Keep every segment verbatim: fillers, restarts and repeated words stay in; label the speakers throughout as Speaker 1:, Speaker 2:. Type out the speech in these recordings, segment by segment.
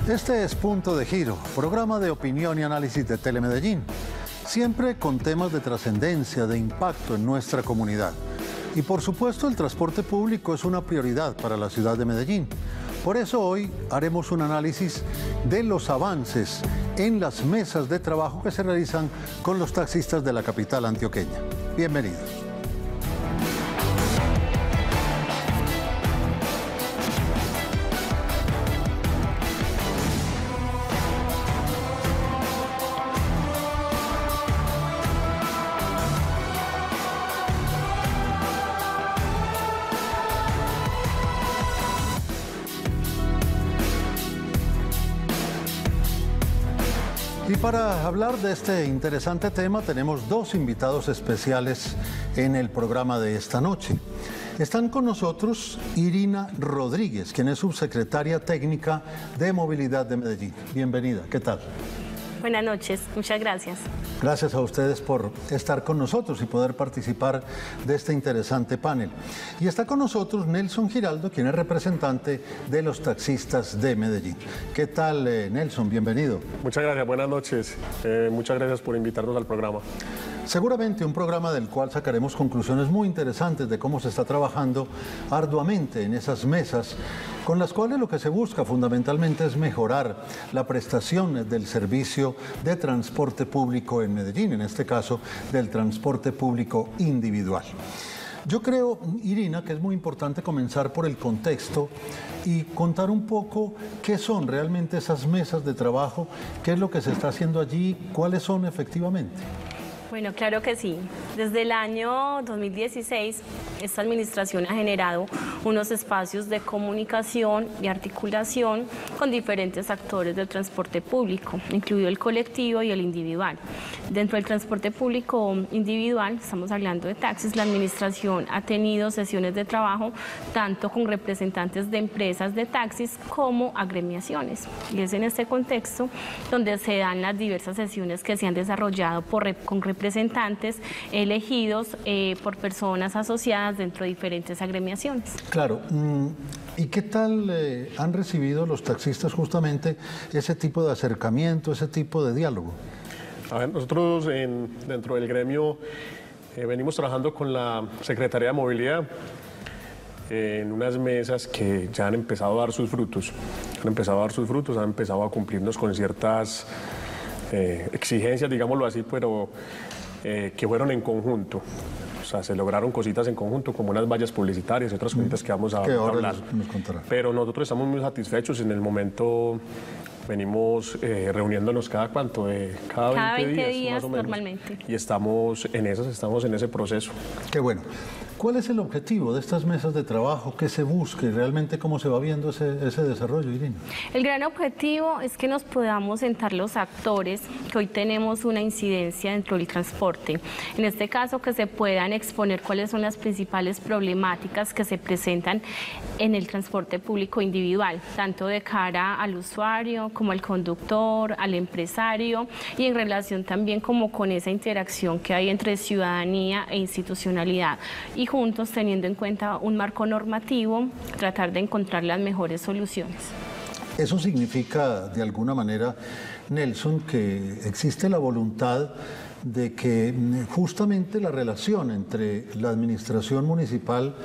Speaker 1: Este es Punto de Giro, programa de opinión y análisis de Telemedellín, siempre con temas de trascendencia, de impacto en nuestra comunidad. Y por supuesto el transporte público es una prioridad para la ciudad de Medellín. Por eso hoy haremos un análisis de los avances en las mesas de trabajo que se realizan con los taxistas de la capital antioqueña. Bienvenidos. Y para hablar de este interesante tema tenemos dos invitados especiales en el programa de esta noche. Están con nosotros Irina Rodríguez, quien es subsecretaria técnica de Movilidad de Medellín. Bienvenida, ¿qué tal?
Speaker 2: Buenas noches, muchas gracias.
Speaker 1: Gracias a ustedes por estar con nosotros y poder participar de este interesante panel. Y está con nosotros Nelson Giraldo, quien es representante de los taxistas de Medellín. ¿Qué tal, eh, Nelson? Bienvenido.
Speaker 3: Muchas gracias, buenas noches. Eh, muchas gracias por invitarnos al programa.
Speaker 1: Seguramente un programa del cual sacaremos conclusiones muy interesantes de cómo se está trabajando arduamente en esas mesas, con las cuales lo que se busca fundamentalmente es mejorar la prestación del servicio de transporte público en Medellín, en este caso del transporte público individual. Yo creo, Irina, que es muy importante comenzar por el contexto y contar un poco qué son realmente esas mesas de trabajo, qué es lo que se está haciendo allí, cuáles son efectivamente.
Speaker 2: Bueno, claro que sí. Desde el año dos mil dieciséis, esta administración ha generado unos espacios de comunicación y articulación con diferentes actores del transporte público, incluido el colectivo y el individual. Dentro del transporte público individual, estamos hablando de taxis, la administración ha tenido sesiones de trabajo tanto con representantes de empresas de taxis como agremiaciones. Y es en este contexto donde se dan las diversas sesiones que se han desarrollado por, con representantes representantes elegidos eh, por personas asociadas dentro de diferentes agremiaciones.
Speaker 1: Claro. ¿Y qué tal eh, han recibido los taxistas justamente ese tipo de acercamiento, ese tipo de diálogo?
Speaker 3: A ver, nosotros en, dentro del gremio eh, venimos trabajando con la Secretaría de Movilidad eh, en unas mesas que ya han empezado a dar sus frutos. Han empezado a dar sus frutos, han empezado a cumplirnos con ciertas Eh, exigencias, digámoslo así, pero eh, que fueron en conjunto. O sea, se lograron cositas en conjunto, como unas vallas publicitarias y otras cositas que vamos a,
Speaker 1: que ahora
Speaker 3: hablar.
Speaker 1: Nos, nos contará.
Speaker 3: Pero nosotros estamos muy satisfechos. En el momento venimos eh, reuniéndonos cada cuánto, eh, cada,
Speaker 2: cada
Speaker 3: veinte,
Speaker 2: veinte
Speaker 3: días,
Speaker 2: días
Speaker 3: más o menos.
Speaker 2: Normalmente.
Speaker 3: Y estamos en esas, estamos en ese proceso.
Speaker 1: Qué bueno. ¿Cuál es el objetivo de estas mesas de trabajo? ¿Qué se busca y realmente cómo se va viendo ese, ese desarrollo, Irina?
Speaker 2: El gran objetivo es que nos podamos sentar los actores que hoy tenemos una incidencia dentro del transporte. En este caso, que se puedan exponer cuáles son las principales problemáticas que se presentan en el transporte público individual, tanto de cara al usuario como al conductor, al empresario, y en relación también como con esa interacción que hay entre ciudadanía e institucionalidad. Y juntos, teniendo en cuenta un marco normativo, tratar de encontrar las mejores soluciones.
Speaker 1: Eso significa, de alguna manera, Nelson, que existe la voluntad de que justamente la relación entre la administración municipal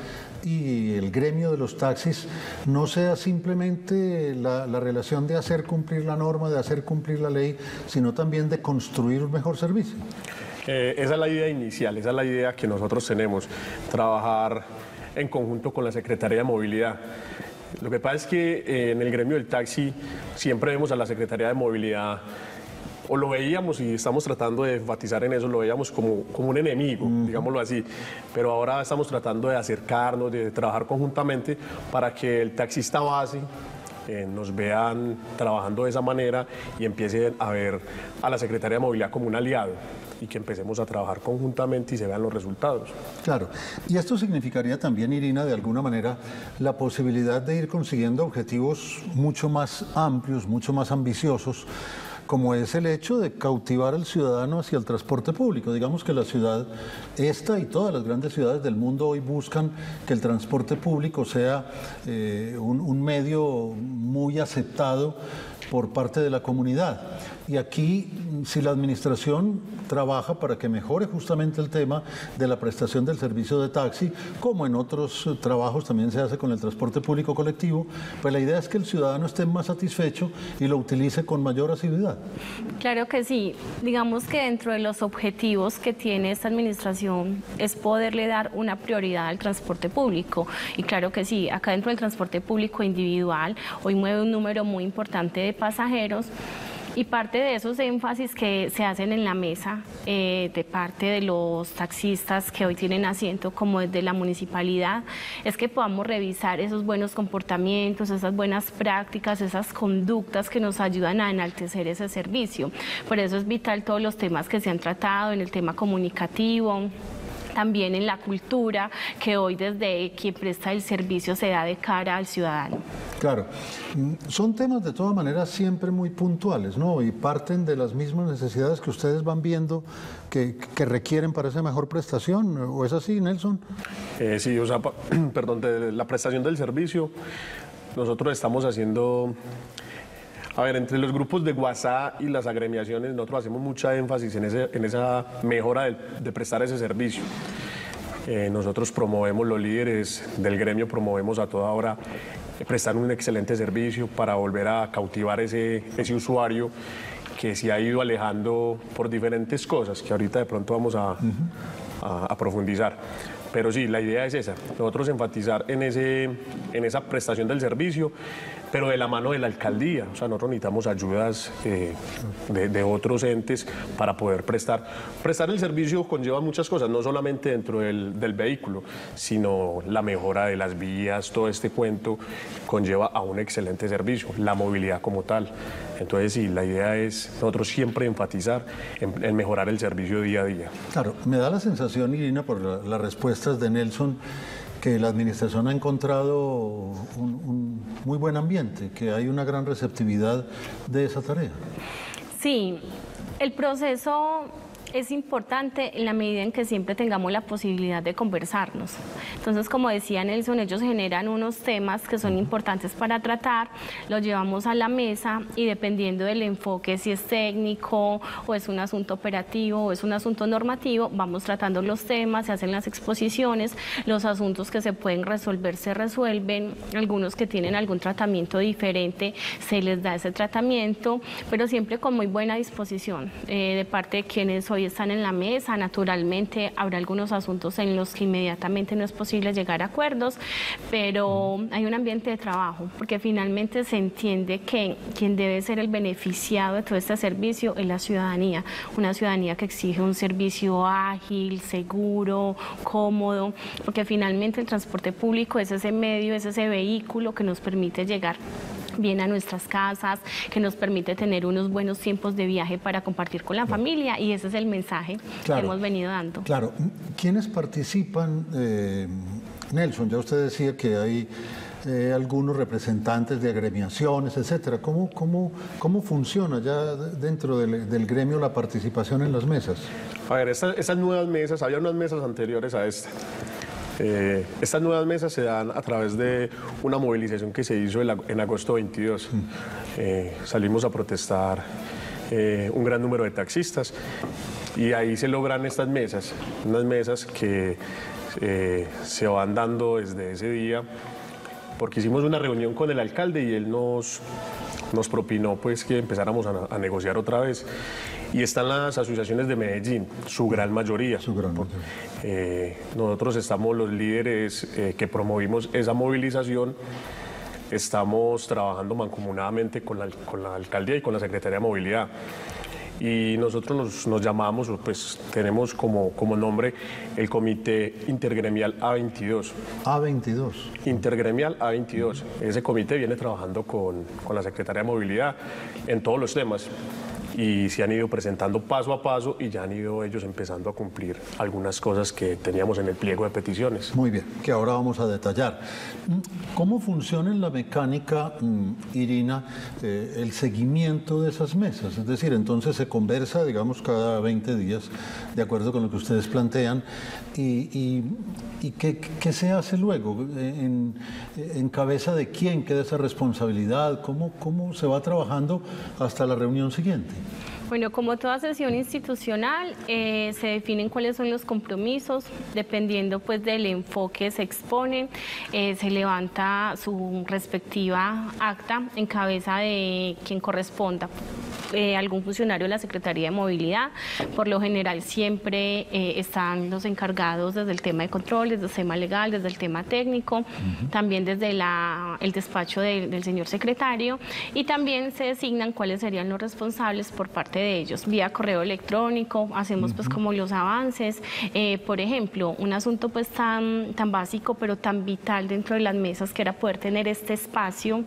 Speaker 1: y el gremio de los taxis no sea simplemente la, la relación de hacer cumplir la norma, de hacer cumplir la ley, sino también de construir un mejor servicio.
Speaker 3: Eh, esa es la idea inicial, esa es la idea que nosotros tenemos, trabajar en conjunto con la Secretaría de Movilidad. Lo que pasa es que eh, en el gremio del taxi siempre vemos a la Secretaría de Movilidad, o lo veíamos, y estamos tratando de enfatizar en eso, lo veíamos como, como un enemigo, mm. digámoslo así, pero ahora estamos tratando de acercarnos, de trabajar conjuntamente para que el taxista base Eh, nos vean trabajando de esa manera y empiecen a ver a la Secretaría de Movilidad como un aliado y que empecemos a trabajar conjuntamente y se vean los resultados.
Speaker 1: Claro, y esto significaría también, Irina, de alguna manera, la posibilidad de ir consiguiendo objetivos mucho más amplios, mucho más ambiciosos, como es el hecho de cautivar al ciudadano hacia el transporte público. Digamos que la ciudad, esta y todas las grandes ciudades del mundo hoy buscan que el transporte público sea eh, un, un medio muy aceptado por parte de la comunidad. Y aquí, si la administración trabaja para que mejore justamente el tema de la prestación del servicio de taxi, como en otros trabajos también se hace con el transporte público colectivo, pues la idea es que el ciudadano esté más satisfecho y lo utilice con mayor asiduidad.
Speaker 2: Claro que sí. Digamos que dentro de los objetivos que tiene esta administración es poderle dar una prioridad al transporte público. Y claro que sí, acá dentro del transporte público individual, hoy mueve un número muy importante de pasajeros. Y parte de esos énfasis que se hacen en la mesa eh, de parte de los taxistas que hoy tienen asiento como desde la municipalidad es que podamos revisar esos buenos comportamientos, esas buenas prácticas, esas conductas que nos ayudan a enaltecer ese servicio. Por eso es vital todos los temas que se han tratado en el tema comunicativo, también en la cultura, que hoy desde quien presta el servicio se da de cara al ciudadano.
Speaker 1: Claro, son temas de todas maneras siempre muy puntuales, ¿no? Y parten de las mismas necesidades que ustedes van viendo que, que requieren para esa mejor prestación, ¿o es así, Nelson?
Speaker 3: Eh, sí, o sea, perdón, de la prestación del servicio, nosotros estamos haciendo... A ver, entre los grupos de WhatsApp y las agremiaciones, nosotros hacemos mucha énfasis en, ese, en esa mejora de, de prestar ese servicio. Eh, nosotros promovemos, los líderes del gremio promovemos a toda hora prestar un excelente servicio para volver a cautivar ese, ese usuario que se ha ido alejando por diferentes cosas, que ahorita de pronto vamos a, uh-huh. a, a profundizar. Pero sí, la idea es esa, nosotros enfatizar en, ese, en esa prestación del servicio, pero de la mano de la alcaldía. O sea, nosotros necesitamos ayudas eh, de, de otros entes para poder prestar. Prestar el servicio conlleva muchas cosas, no solamente dentro del, del vehículo, sino la mejora de las vías, todo este cuento conlleva a un excelente servicio, la movilidad como tal. Entonces, sí, la idea es nosotros siempre enfatizar en, en mejorar el servicio día a día.
Speaker 1: Claro, me da la sensación, Irina, por la, las respuestas de Nelson, que la administración ha encontrado un, un muy buen ambiente, que hay una gran receptividad de esa tarea.
Speaker 2: Sí, el proceso es importante en la medida en que siempre tengamos la posibilidad de conversarnos. Entonces, como decía Nelson, ellos generan unos temas que son importantes para tratar, los llevamos a la mesa y dependiendo del enfoque, si es técnico o es un asunto operativo o es un asunto normativo, vamos tratando los temas, se hacen las exposiciones, los asuntos que se pueden resolver se resuelven, algunos que tienen algún tratamiento diferente se les da ese tratamiento, pero siempre con muy buena disposición eh, de parte de quienes hoy están en la mesa. Naturalmente habrá algunos asuntos en los que inmediatamente no es posible llegar a acuerdos, pero hay un ambiente de trabajo, porque finalmente se entiende que quien debe ser el beneficiado de todo este servicio es la ciudadanía, una ciudadanía que exige un servicio ágil, seguro, cómodo, porque finalmente el transporte público es ese medio, es ese vehículo que nos permite llegar bien a nuestras casas, que nos permite tener unos buenos tiempos de viaje para compartir con la claro. familia, y ese es el mensaje claro, que hemos venido dando.
Speaker 1: Claro, ¿quiénes participan? Eh, Nelson, ya usted decía que hay eh, algunos representantes de agremiaciones, etcétera. ¿Cómo, cómo, cómo funciona ya dentro del, del gremio la participación en las mesas?
Speaker 3: A ver, estas, estas nuevas mesas, había unas mesas anteriores a esta. Eh, estas nuevas mesas se dan a través de una movilización que se hizo en agosto veintidós. Eh, salimos a protestar eh, un gran número de taxistas y ahí se logran estas mesas, unas mesas que eh, se van dando desde ese día, porque hicimos una reunión con el alcalde y él nos, nos propinó pues, que empezáramos a, a negociar otra vez. Y están las asociaciones de Medellín, su gran mayoría. Su gran mayoría. Eh, nosotros estamos los líderes eh, que promovimos esa movilización, estamos trabajando mancomunadamente con la, con la alcaldía y con la Secretaría de Movilidad. Y nosotros nos, nos llamamos, pues tenemos como, como nombre el Comité Intergremial A veintidós.
Speaker 1: A veintidós.
Speaker 3: Intergremial A veintidós. Ese comité viene trabajando con, con la Secretaría de Movilidad en todos los temas. y se han ido presentando paso a paso y ya han ido ellos empezando a cumplir algunas cosas que teníamos en el pliego de peticiones.
Speaker 1: Muy bien, que ahora vamos a detallar. ¿Cómo funciona en la mecánica, Irina, eh, el seguimiento de esas mesas? Es decir, entonces se conversa, digamos, cada veinte días, de acuerdo con lo que ustedes plantean, y, y, y ¿qué, qué se hace luego? ¿En, en cabeza de quién queda esa responsabilidad? ¿Cómo, cómo se va trabajando hasta la reunión siguiente?
Speaker 2: Bueno, como toda sesión institucional, eh, se definen cuáles son los compromisos, dependiendo pues del enfoque se exponen, eh, se levanta su respectiva acta en cabeza de quien corresponda. Eh, algún funcionario de la Secretaría de Movilidad. Por lo general siempre eh, están los encargados desde el tema de controles, desde el tema legal, desde el tema técnico, uh-huh. también desde la, el despacho de, del señor secretario, y también se designan cuáles serían los responsables por parte de ellos. Vía correo electrónico, hacemos uh-huh. pues como los avances. Eh, por ejemplo, un asunto pues tan, tan básico pero tan vital dentro de las mesas, que era poder tener este espacio.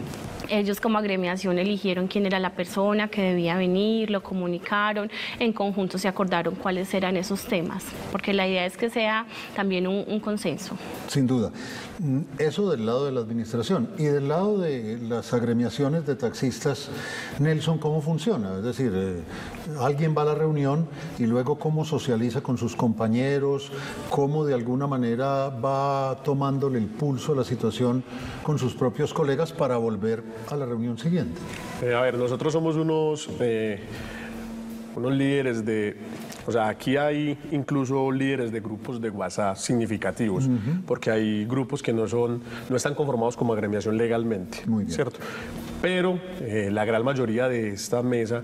Speaker 2: Ellos como agremiación eligieron quién era la persona que debía venir, lo comunicaron, en conjunto se acordaron cuáles eran esos temas, porque la idea es que sea también un, un consenso.
Speaker 1: Sin duda. Eso del lado de la administración. Y del lado de las agremiaciones de taxistas, Nelson, ¿cómo funciona? Es decir, eh, alguien va a la reunión y luego cómo socializa con sus compañeros, cómo de alguna manera va tomándole el pulso a la situación con sus propios colegas para volver a la reunión siguiente.
Speaker 3: Eh, a ver, nosotros somos unos, eh, unos líderes de... O sea, aquí hay incluso líderes de grupos de WhatsApp significativos, uh-huh. porque hay grupos que no son, no están conformados como agremiación legalmente,
Speaker 1: Muy bien.
Speaker 3: ¿cierto? Pero eh, la gran mayoría de esta mesa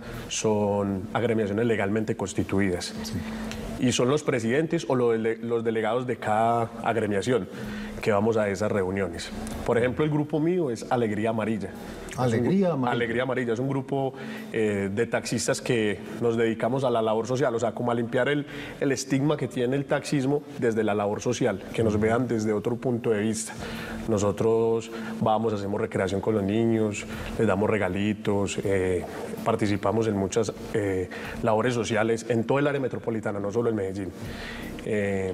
Speaker 3: son agremiaciones legalmente constituidas. Sí. Y son los presidentes o los, dele, los delegados de cada agremiación que vamos a esas reuniones. Por ejemplo, el grupo mío es Alegría Amarilla.
Speaker 1: Alegría Amarilla.
Speaker 3: Alegría Amarilla es un grupo eh, de taxistas que nos dedicamos a la labor social, o sea, como a limpiar el, el estigma que tiene el taxismo desde la labor social, que nos vean desde otro punto de vista. Nosotros vamos, hacemos recreación con los niños, les damos regalitos, eh, participamos en muchas eh, labores sociales en todo el área metropolitana, no solo en Medellín. Eh,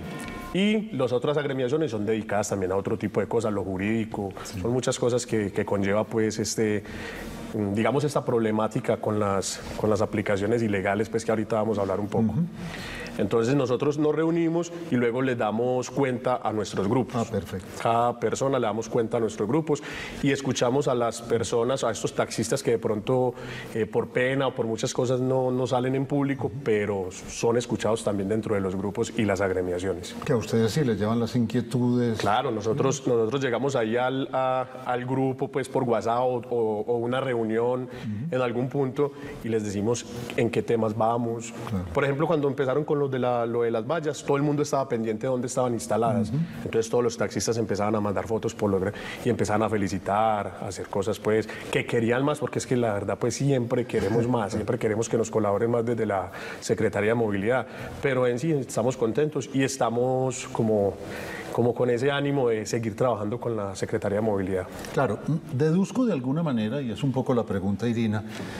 Speaker 3: Y las otras agremiaciones son dedicadas también a otro tipo de cosas, lo jurídico, sí. son muchas cosas que, que conlleva pues este, digamos esta problemática con las, con las aplicaciones ilegales, pues que ahorita vamos a hablar un poco. Uh-huh. Entonces nosotros nos reunimos y luego les damos cuenta a nuestros grupos.
Speaker 1: Ah, perfecto.
Speaker 3: Cada persona le damos cuenta a nuestros grupos y escuchamos a las personas, a estos taxistas que de pronto eh, por pena o por muchas cosas no, no salen en público, pero son escuchados también dentro de los grupos y las agremiaciones.
Speaker 1: Que a ustedes sí les llevan las inquietudes.
Speaker 3: Claro, nosotros, uh-huh. nosotros llegamos ahí al, a, al grupo pues por WhatsApp o, o, o una reunión uh-huh. en algún punto y les decimos en qué temas vamos. Claro. Por ejemplo, cuando empezaron con los de la, lo de las vallas, todo el mundo estaba pendiente de dónde estaban instaladas. Uh-huh. Entonces todos los taxistas empezaban a mandar fotos por los, y empezaban a felicitar, a hacer cosas pues que querían más, porque es que la verdad pues siempre queremos más, siempre queremos que nos colaboren más desde la Secretaría de Movilidad, pero en sí estamos contentos y estamos como, como con ese ánimo de seguir trabajando con la Secretaría de Movilidad.
Speaker 1: Claro, deduzco de alguna manera, y es un poco la pregunta, Irina,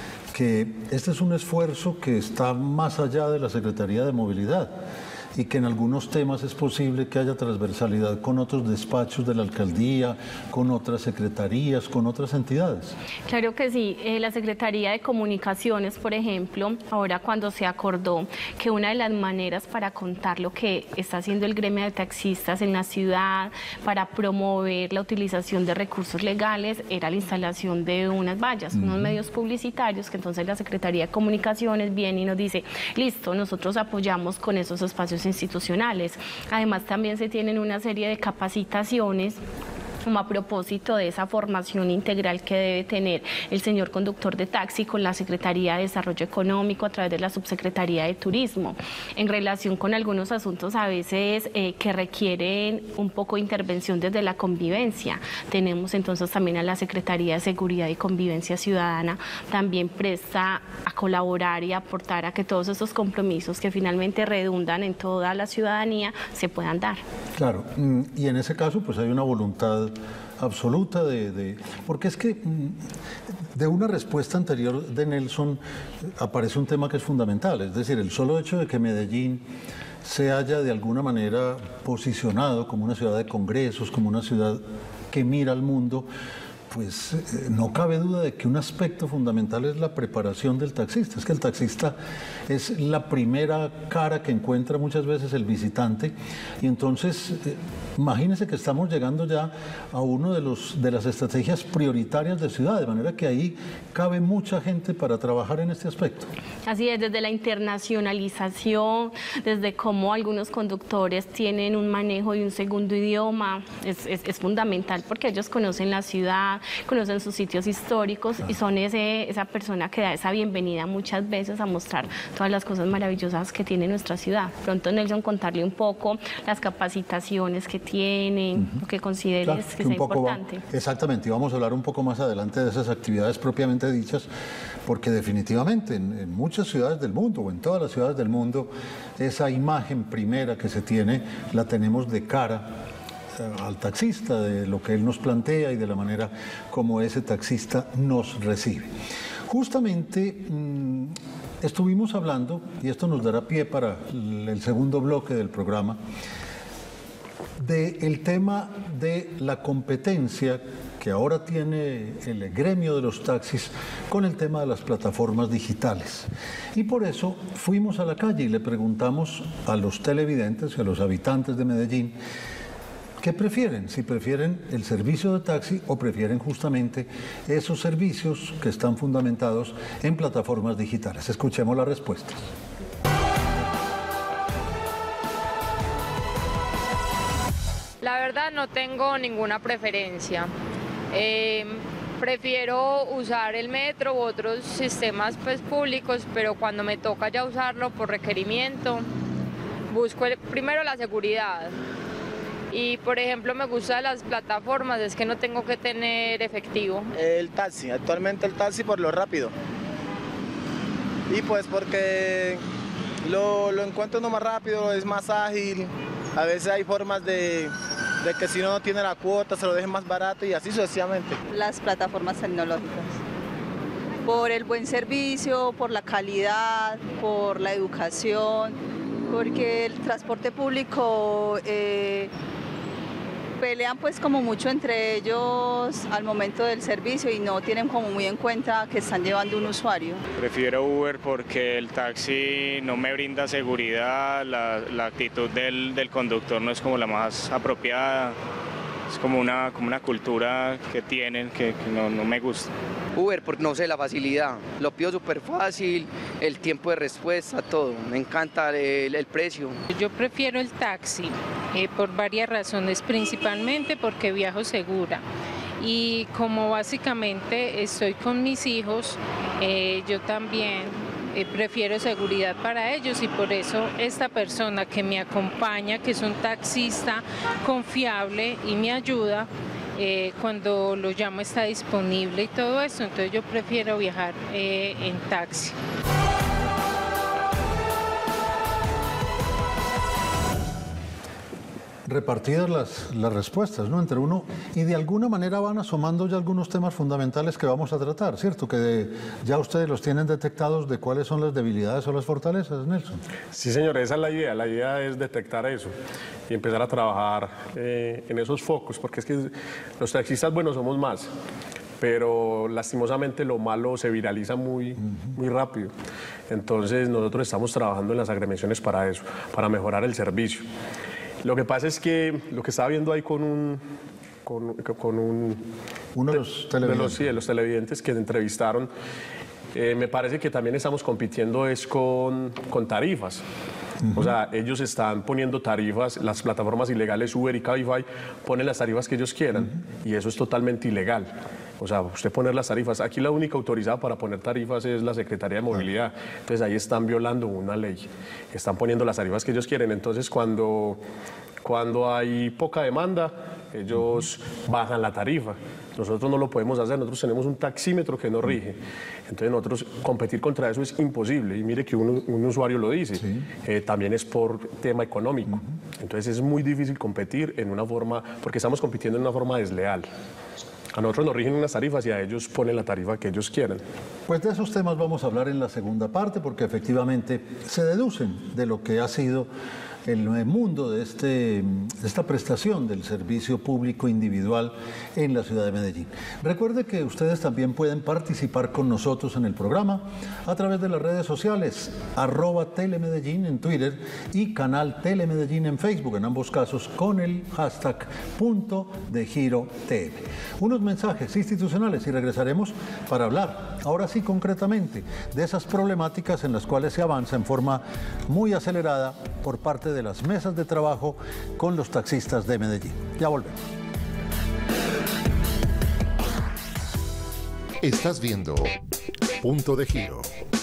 Speaker 1: que este es un esfuerzo que está más allá de la Secretaría de Movilidad y que en algunos temas es posible que haya transversalidad con otros despachos de la alcaldía, con otras secretarías, con otras entidades.
Speaker 2: Claro que sí. Eh, la Secretaría de Comunicaciones, por ejemplo, ahora cuando se acordó que una de las maneras para contar lo que está haciendo el gremio de taxistas en la ciudad, para promover la utilización de recursos legales, era la instalación de unas vallas, uh-huh. unos medios publicitarios, que entonces la Secretaría de Comunicaciones viene y nos dice, listo, nosotros apoyamos con esos espacios institucionales. Además, también se tienen una serie de capacitaciones como a propósito de esa formación integral que debe tener el señor conductor de taxi con la Secretaría de Desarrollo Económico a través de la Subsecretaría de Turismo, en relación con algunos asuntos a veces eh, que requieren un poco de intervención desde la convivencia. Tenemos entonces también a la Secretaría de Seguridad y Convivencia Ciudadana, también presta a colaborar y aportar a que todos esos compromisos que finalmente redundan en toda la ciudadanía se puedan dar.
Speaker 1: Claro, y en ese caso pues hay una voluntad absoluta de, de... Porque es que de una respuesta anterior de Nelson aparece un tema que es fundamental, es decir, el solo hecho de que Medellín se haya de alguna manera posicionado como una ciudad de congresos, como una ciudad que mira al mundo, pues eh, no cabe duda de que un aspecto fundamental es la preparación del taxista. Es que el taxista es la primera cara que encuentra muchas veces el visitante y entonces eh, imagínense que estamos llegando ya a uno de, los, de las estrategias prioritarias de ciudad, de manera que ahí cabe mucha gente para trabajar en este aspecto.
Speaker 2: Así es, desde la internacionalización, desde cómo algunos conductores tienen un manejo de un segundo idioma, es, es, es fundamental porque ellos conocen la ciudad, conocen sus sitios históricos y son ese, esa persona que da esa bienvenida muchas veces a mostrar todas las cosas maravillosas que tiene nuestra ciudad. Pronto, Nelson, contarle un poco las capacitaciones que tienen, uh-huh. lo que consideres claro, que, que sea importante.
Speaker 1: Va, exactamente, y vamos a hablar un poco más adelante de esas actividades propiamente dichas, porque definitivamente en, en muchas ciudades del mundo, o en todas las ciudades del mundo, esa imagen primera que se tiene, la tenemos de cara al taxista, de lo que él nos plantea y de la manera como ese taxista nos recibe. Justamente mmm, estuvimos hablando, y esto nos dará pie para el segundo bloque del programa, del tema de la competencia que ahora tiene el gremio de los taxis con el tema de las plataformas digitales. Y por eso fuimos a la calle y le preguntamos a los televidentes y a los habitantes de Medellín ¿qué prefieren? Si prefieren el servicio de taxi o prefieren justamente esos servicios que están fundamentados en plataformas digitales. Escuchemos las respuestas.
Speaker 4: La verdad no tengo ninguna preferencia. Eh, prefiero usar el metro u otros sistemas pues, públicos, pero cuando me toca ya usarlo por requerimiento, busco el, primero la seguridad. Y, por ejemplo, me gusta de las plataformas, es que no tengo que tener efectivo.
Speaker 5: El taxi, actualmente el taxi por lo rápido. Y pues porque lo, lo encuentro uno más rápido, es más ágil. A veces hay formas de, de que si uno no tiene la cuota se lo dejen más barato y así sucesivamente.
Speaker 6: Las plataformas tecnológicas. Por el buen servicio, por la calidad, por la educación, porque el transporte público... Eh, pelean pues como mucho entre ellos al momento del servicio y no tienen como muy en cuenta que están llevando un usuario.
Speaker 7: Prefiero Uber porque el taxi no me brinda seguridad, la, la actitud del, del conductor no es como la más apropiada, es como una, como una cultura que tienen que, que no, no me gusta.
Speaker 8: Uber, porque no sé, la facilidad, lo pido súper fácil, el tiempo de respuesta, todo, me encanta el, el precio.
Speaker 9: Yo prefiero el taxi eh, por varias razones, principalmente porque viajo segura y como básicamente estoy con mis hijos, eh, yo también eh, prefiero seguridad para ellos y por eso esta persona que me acompaña, que es un taxista confiable y me ayuda, Eh, cuando lo llamo está disponible y todo eso, entonces yo prefiero viajar eh, en taxi.
Speaker 1: Repartidas las, las respuestas, ¿no? Entre uno y de alguna manera van asomando ya algunos temas fundamentales que vamos a tratar, ¿cierto? Que de, ya ustedes los tienen detectados de cuáles son las debilidades o las fortalezas, Nelson.
Speaker 3: Sí, señor, esa es la idea. La idea es detectar eso y empezar a trabajar eh, en esos focos, porque es que los taxistas, bueno, somos más, pero lastimosamente lo malo se viraliza muy, muy rápido. Entonces nosotros estamos trabajando en las agremiaciones para eso, para mejorar el servicio. Lo que pasa es que lo que estaba viendo ahí con un... Con, con un
Speaker 1: Uno de los televidentes.
Speaker 3: De los, sí, de los televidentes que entrevistaron, eh, me parece que también estamos compitiendo es con, con tarifas. Uh-huh. O sea, ellos están poniendo tarifas, las plataformas ilegales Uber y Cabify ponen las tarifas que ellos quieran, uh-huh. y eso es totalmente ilegal. O sea, usted poner las tarifas, aquí la única autorizada para poner tarifas es la Secretaría de Movilidad, entonces ahí están violando una ley, están poniendo las tarifas que ellos quieren, entonces cuando, cuando hay poca demanda, ellos bajan la tarifa, Nosotros no lo podemos hacer, nosotros tenemos un taxímetro que nos rige. Entonces nosotros competir contra eso es imposible. Y mire que un, un usuario lo dice, sí. eh, también es por tema económico. Uh-huh. Entonces es muy difícil competir en una forma, porque estamos compitiendo en una forma desleal. A nosotros nos rigen unas tarifas y a ellos ponen la tarifa que ellos quieren.
Speaker 1: Pues de esos temas vamos a hablar en la segunda parte, porque efectivamente se deducen de lo que ha sido el mundo de, este, de esta prestación del servicio público individual en la ciudad de Medellín. Recuerde que ustedes también pueden participar con nosotros en el programa a través de las redes sociales, arroba Telemedellín en Twitter y canal Telemedellín en Facebook, en ambos casos con el hashtag punto de giro T V. Unos mensajes institucionales y regresaremos para hablar, ahora sí concretamente, de esas problemáticas en las cuales se avanza en forma muy acelerada por parte de de las mesas de trabajo con los taxistas de Medellín. Ya volvemos.
Speaker 10: Estás viendo Punto de Giro.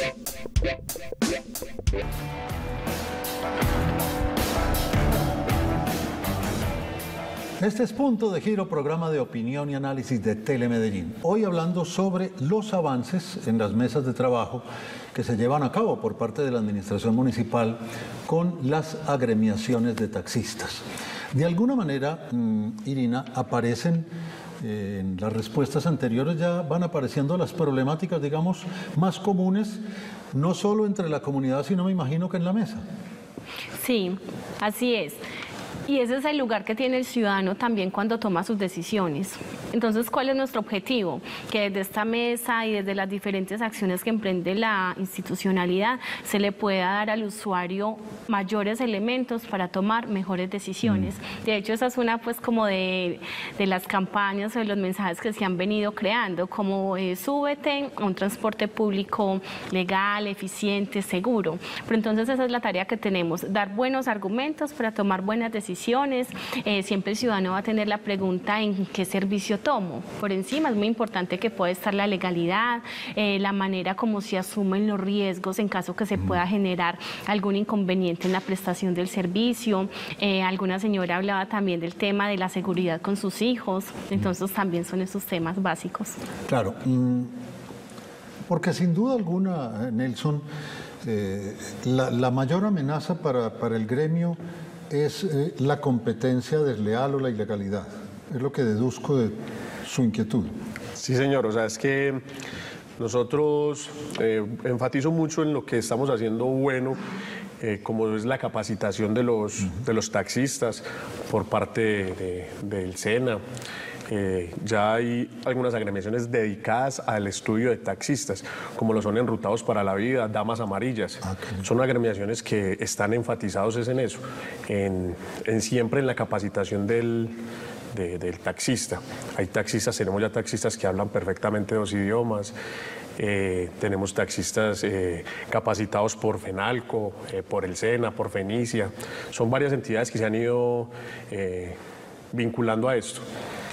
Speaker 1: Este es Punto de Giro, programa de opinión y análisis de Telemedellín. Hoy hablando sobre los avances en las mesas de trabajo que se llevan a cabo por parte de la administración municipal con las agremiaciones de taxistas. De alguna manera, Irina, aparecen eh, en las respuestas anteriores, ya van apareciendo las problemáticas, digamos, más comunes, no solo entre la comunidad, sino me imagino que en la mesa.
Speaker 2: Sí, así es. Y ese es el lugar que tiene el ciudadano también cuando toma sus decisiones. Entonces, ¿cuál es nuestro objetivo? Que desde esta mesa y desde las diferentes acciones que emprende la institucionalidad se le pueda dar al usuario mayores elementos para tomar mejores decisiones. Mm. De hecho, esa es una pues como de, de las campañas o de los mensajes que se han venido creando, como eh, súbete a un transporte público legal, eficiente, seguro. Pero entonces esa es la tarea que tenemos, dar buenos argumentos para tomar buenas decisiones. Eh, siempre el ciudadano va a tener la pregunta en qué servicio tomo. Por encima es muy importante que pueda estar la legalidad, eh, la manera como se asumen los riesgos en caso que se pueda generar algún inconveniente en la prestación del servicio. Eh, alguna señora hablaba también del tema de la seguridad con sus hijos, entonces también son esos temas básicos.
Speaker 1: Claro, porque sin duda alguna, Nelson, eh, la, la mayor amenaza para, para el gremio es eh, la competencia desleal o la ilegalidad. Es lo que deduzco de su inquietud.
Speaker 3: Sí, señor. O sea, es que nosotros eh, enfatizo mucho en lo que estamos haciendo bueno, eh, como es la capacitación de los, uh-huh. de los taxistas por parte de, del SENA. Eh, ya hay algunas agremiaciones dedicadas al estudio de taxistas, como lo son Enrutados para la Vida, Damas Amarillas. Okay. Son agremiaciones que están enfatizados en eso, en, en siempre en la capacitación del, de, del taxista. Hay taxistas, tenemos ya taxistas que hablan perfectamente dos idiomas. Eh, tenemos taxistas eh, capacitados por FENALCO, eh, por el SENA, por Fenicia. Son varias entidades que se han ido eh, vinculando a esto.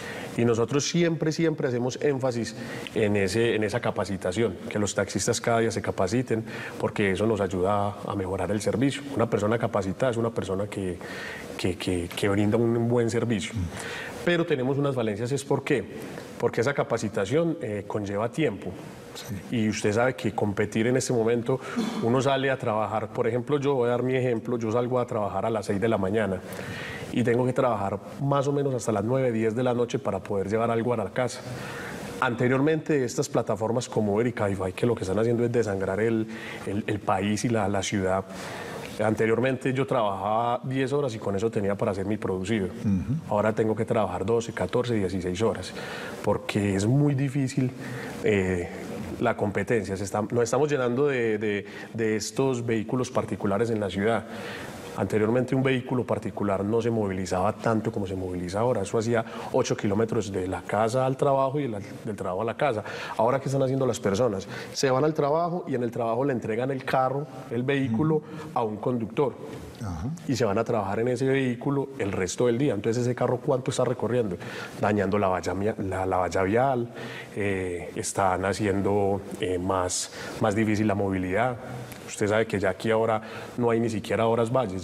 Speaker 3: Y nosotros siempre, siempre hacemos énfasis en, ese, en esa capacitación, que los taxistas cada día se capaciten, porque eso nos ayuda a mejorar el servicio. Una persona capacitada es una persona que, que, que, que brinda un buen servicio. Pero tenemos unas valencias, ¿es por qué? Porque esa capacitación eh, conlleva tiempo. Sí. Y usted sabe que competir en este momento, uno sale a trabajar, por ejemplo, yo voy a dar mi ejemplo, yo salgo a trabajar a las seis de la mañana. Y tengo que trabajar más o menos hasta las nueve, diez de la noche para poder llevar algo a la casa. Anteriormente, estas plataformas como Uber y Cabify, que lo que están haciendo es desangrar el, el, el país y la, la ciudad. Anteriormente yo trabajaba diez horas y con eso tenía para hacer mi producido. Uh-huh. Ahora tengo que trabajar doce, catorce, dieciséis horas, porque es muy difícil eh, la competencia. Se está, nos estamos llenando de, de, de estos vehículos particulares en la ciudad. Anteriormente un vehículo particular no se movilizaba tanto como se moviliza ahora. Eso hacía ocho kilómetros de la casa al trabajo y del trabajo a la casa. Ahora, ¿qué están haciendo las personas? Se van al trabajo y en el trabajo le entregan el carro, el vehículo, uh-huh. a un conductor. Uh-huh. Y se van a trabajar en ese vehículo el resto del día. Entonces, ¿ese carro cuánto está recorriendo? Dañando la valla, la, la valla vial, eh, están haciendo eh, más, más difícil la movilidad. Usted sabe que ya aquí ahora no hay ni siquiera horas valles, ya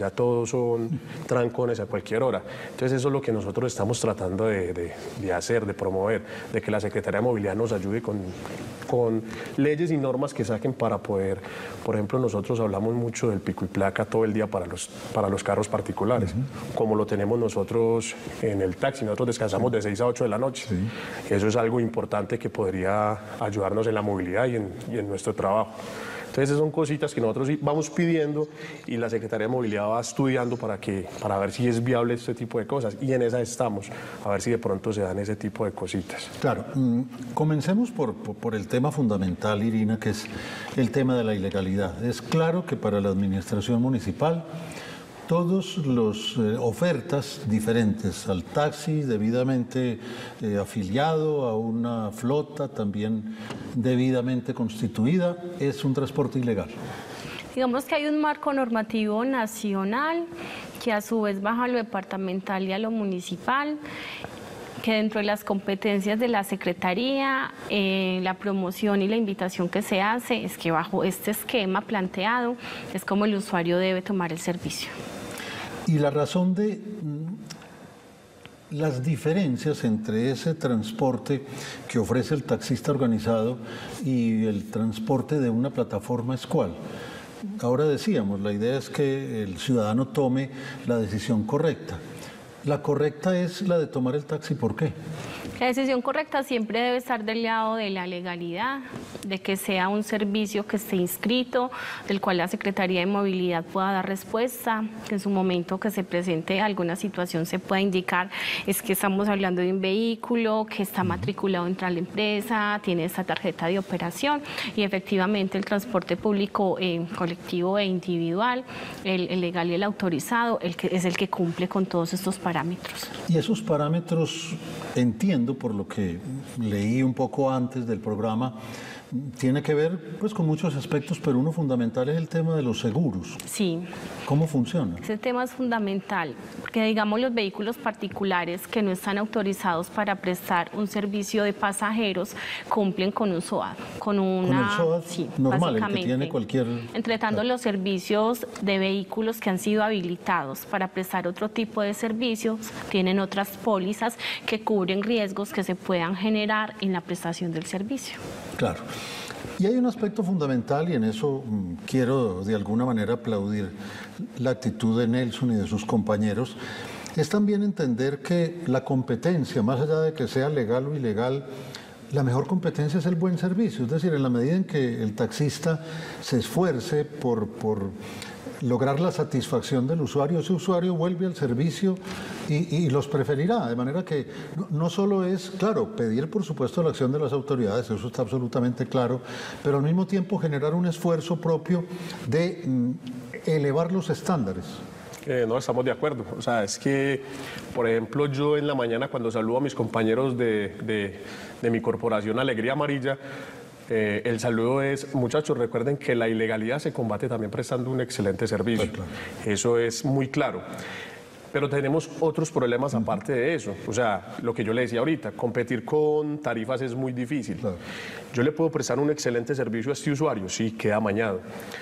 Speaker 3: ya todos son trancones a cualquier hora. Entonces eso es lo que nosotros estamos tratando de, de, de hacer, de promover, de que la Secretaría de Movilidad nos ayude con, con leyes y normas que saquen para poder, por ejemplo, nosotros hablamos mucho del pico y placa todo el día para los, para los carros particulares, uh-huh. como lo tenemos nosotros en el taxi. Nosotros descansamos sí. de seis a ocho de la noche. Sí. Eso es algo importante que podría ayudarnos en la movilidad y en, y en nuestro trabajo. Entonces, son cositas que nosotros vamos pidiendo y la Secretaría de Movilidad va estudiando para, que, para ver si es viable este tipo de cosas. Y en esa estamos, a ver si de pronto se dan ese tipo de cositas.
Speaker 1: Claro. Comencemos por, por el tema fundamental, Irina, que es el tema de la ilegalidad. Es claro que para la administración municipal todas las eh, ofertas diferentes al taxi debidamente eh, afiliado a una flota también debidamente constituida es un transporte ilegal.
Speaker 2: Digamos que hay un marco normativo nacional que a su vez baja a lo departamental y a lo municipal, que dentro de las competencias de la Secretaría, eh, la promoción y la invitación que se hace es que bajo este esquema planteado es como el usuario debe tomar el servicio.
Speaker 1: Y la razón de las diferencias entre ese transporte que ofrece el taxista organizado y el transporte de una plataforma es cuál. Ahora decíamos, la idea es que el ciudadano tome la decisión correcta. La correcta es la de tomar el taxi, ¿por qué?
Speaker 2: La decisión correcta siempre debe estar del lado de la legalidad, de que sea un servicio que esté inscrito, del cual la Secretaría de Movilidad pueda dar respuesta, que en su momento que se presente alguna situación se pueda indicar es que estamos hablando de un vehículo que está matriculado en tal empresa, tiene esta tarjeta de operación y efectivamente el transporte público eh, colectivo e individual, el, el legal y el autorizado, el que, es el que cumple con todos estos parámetros.
Speaker 1: Y esos parámetros, entiendo por lo que leí un poco antes del programa, tiene que ver pues con muchos aspectos, pero uno fundamental es el tema de los seguros.
Speaker 2: Sí.
Speaker 1: ¿Cómo funciona?
Speaker 2: Ese tema es fundamental, porque digamos los vehículos particulares que no están autorizados para prestar un servicio de pasajeros cumplen con un S O A D, con una...
Speaker 1: ¿Con el S O A D
Speaker 2: sí,
Speaker 1: normal, el que tiene cualquier...?
Speaker 2: Entre tanto, los servicios de vehículos que han sido habilitados para prestar otro tipo de servicios tienen otras pólizas que cubren riesgos que se puedan generar en la prestación del servicio.
Speaker 1: Claro. Y hay un aspecto fundamental, y en eso mm, quiero de alguna manera aplaudir la actitud de Nelson y de sus compañeros, es también entender que la competencia, más allá de que sea legal o ilegal, la mejor competencia es el buen servicio. Es decir, en la medida en que el taxista se esfuerce por, por lograr la satisfacción del usuario, ese usuario vuelve al servicio y, y los preferirá, de manera que no, no solo es, claro, pedir por supuesto la acción de las autoridades, eso está absolutamente claro, pero al mismo tiempo generar un esfuerzo propio de mm, elevar los estándares.
Speaker 3: Eh, no estamos de acuerdo, o sea, es que, por ejemplo, yo en la mañana cuando saludo a mis compañeros de, de, de mi corporación Alegría Amarilla, Eh, el saludo es, muchachos, recuerden que la ilegalidad se combate también prestando un excelente servicio. Claro. Eso es muy claro. Pero tenemos otros problemas uh-huh. aparte de eso. O sea, lo que yo le decía ahorita, competir con tarifas es muy difícil. Claro. Yo le puedo prestar un excelente servicio a este usuario, sí, queda amañado.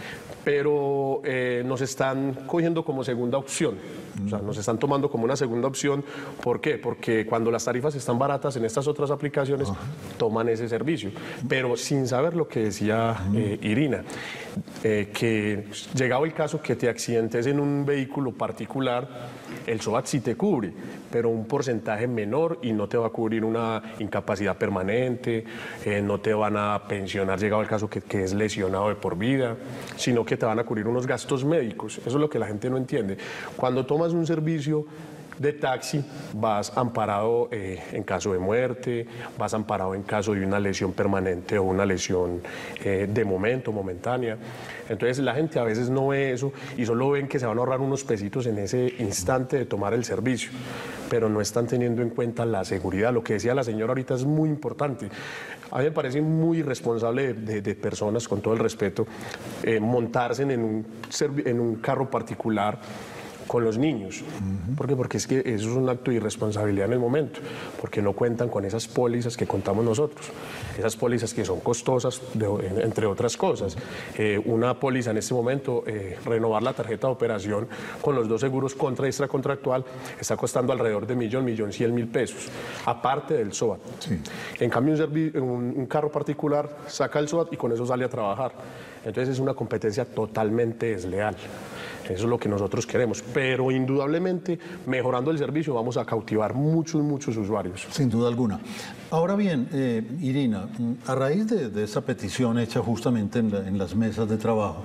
Speaker 3: Pero eh, nos están cogiendo como segunda opción, o sea, nos están tomando como una segunda opción. ¿Por qué? Porque cuando las tarifas están baratas en estas otras aplicaciones, ajá, toman ese servicio, pero sin saber lo que decía eh, Irina, eh, que llegado el caso que te accidentes en un vehículo particular, el S O A D sí te cubre, pero un porcentaje menor y no te va a cubrir una incapacidad permanente, eh, no te van a pensionar llegado el caso que, que es lesionado de por vida, sino que te van a cubrir unos gastos médicos. Eso es lo que la gente no entiende. Cuando tomas un servicio de taxi, vas amparado eh, en caso de muerte, vas amparado en caso de una lesión permanente o una lesión eh, de momento, momentánea. Entonces la gente a veces no ve eso y solo ven que se van a ahorrar unos pesitos en ese instante de tomar el servicio, pero no están teniendo en cuenta la seguridad. Lo que decía la señora ahorita es muy importante. A mí me parece muy irresponsable de, de, de personas, con todo el respeto, eh, montarse en un, en un carro particular con los niños. Uh-huh. ¿Por qué? Porque es que eso es un acto de irresponsabilidad en el momento, porque no cuentan con esas pólizas que contamos nosotros, esas pólizas que son costosas, de, entre otras cosas. Eh, una póliza en este momento, eh, renovar la tarjeta de operación con los dos seguros contra y extracontractual, está costando alrededor de millón, millón cien mil pesos, aparte del SOAT. Sí. En cambio, un, un, un carro particular saca el SOAT y con eso sale a trabajar. Entonces es una competencia totalmente desleal. Eso es lo que nosotros queremos, pero indudablemente mejorando el servicio vamos a cautivar muchos, muchos usuarios.
Speaker 1: Sin duda alguna. Ahora bien, eh, Irina, a raíz de, de esa petición hecha justamente en, la, en las mesas de trabajo,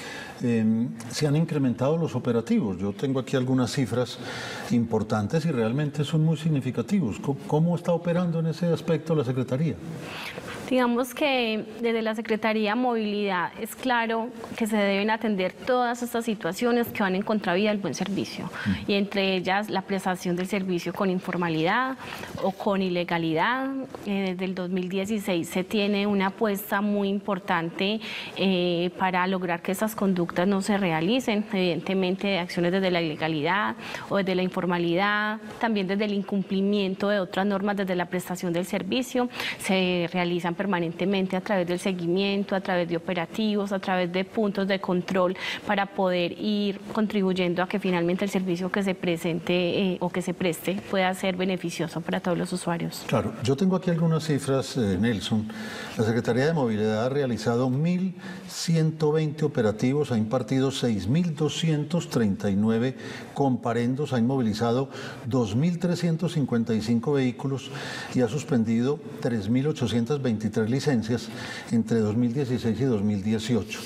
Speaker 1: Eh, se han incrementado los operativos. Yo tengo aquí algunas cifras importantes y realmente son muy significativos. ¿Cómo, cómo está operando en ese aspecto la Secretaría?
Speaker 2: Digamos que desde la Secretaría de Movilidad es claro que se deben atender todas estas situaciones que van en contravía del buen servicio, mm. y entre ellas la prestación del servicio con informalidad o con ilegalidad. Eh, desde el dos mil dieciséis se tiene una apuesta muy importante eh, para lograr que esas conductas no se realicen, evidentemente acciones desde la ilegalidad o desde la informalidad, también desde el incumplimiento de otras normas desde la prestación del servicio, se realizan permanentemente a través del seguimiento, a través de operativos, a través de puntos de control para poder ir contribuyendo a que finalmente el servicio que se presente eh, o que se preste pueda ser beneficioso para todos los usuarios.
Speaker 1: Claro, yo tengo aquí algunas cifras, eh, Nelson. La Secretaría de Movilidad ha realizado mil ciento veinte operativos, ha impartido seis mil doscientos treinta y nueve comparendos, ha inmovilizado dos mil trescientos cincuenta y cinco vehículos y ha suspendido tres mil ochocientas veintitrés licencias entre dos mil dieciséis y dos mil dieciocho.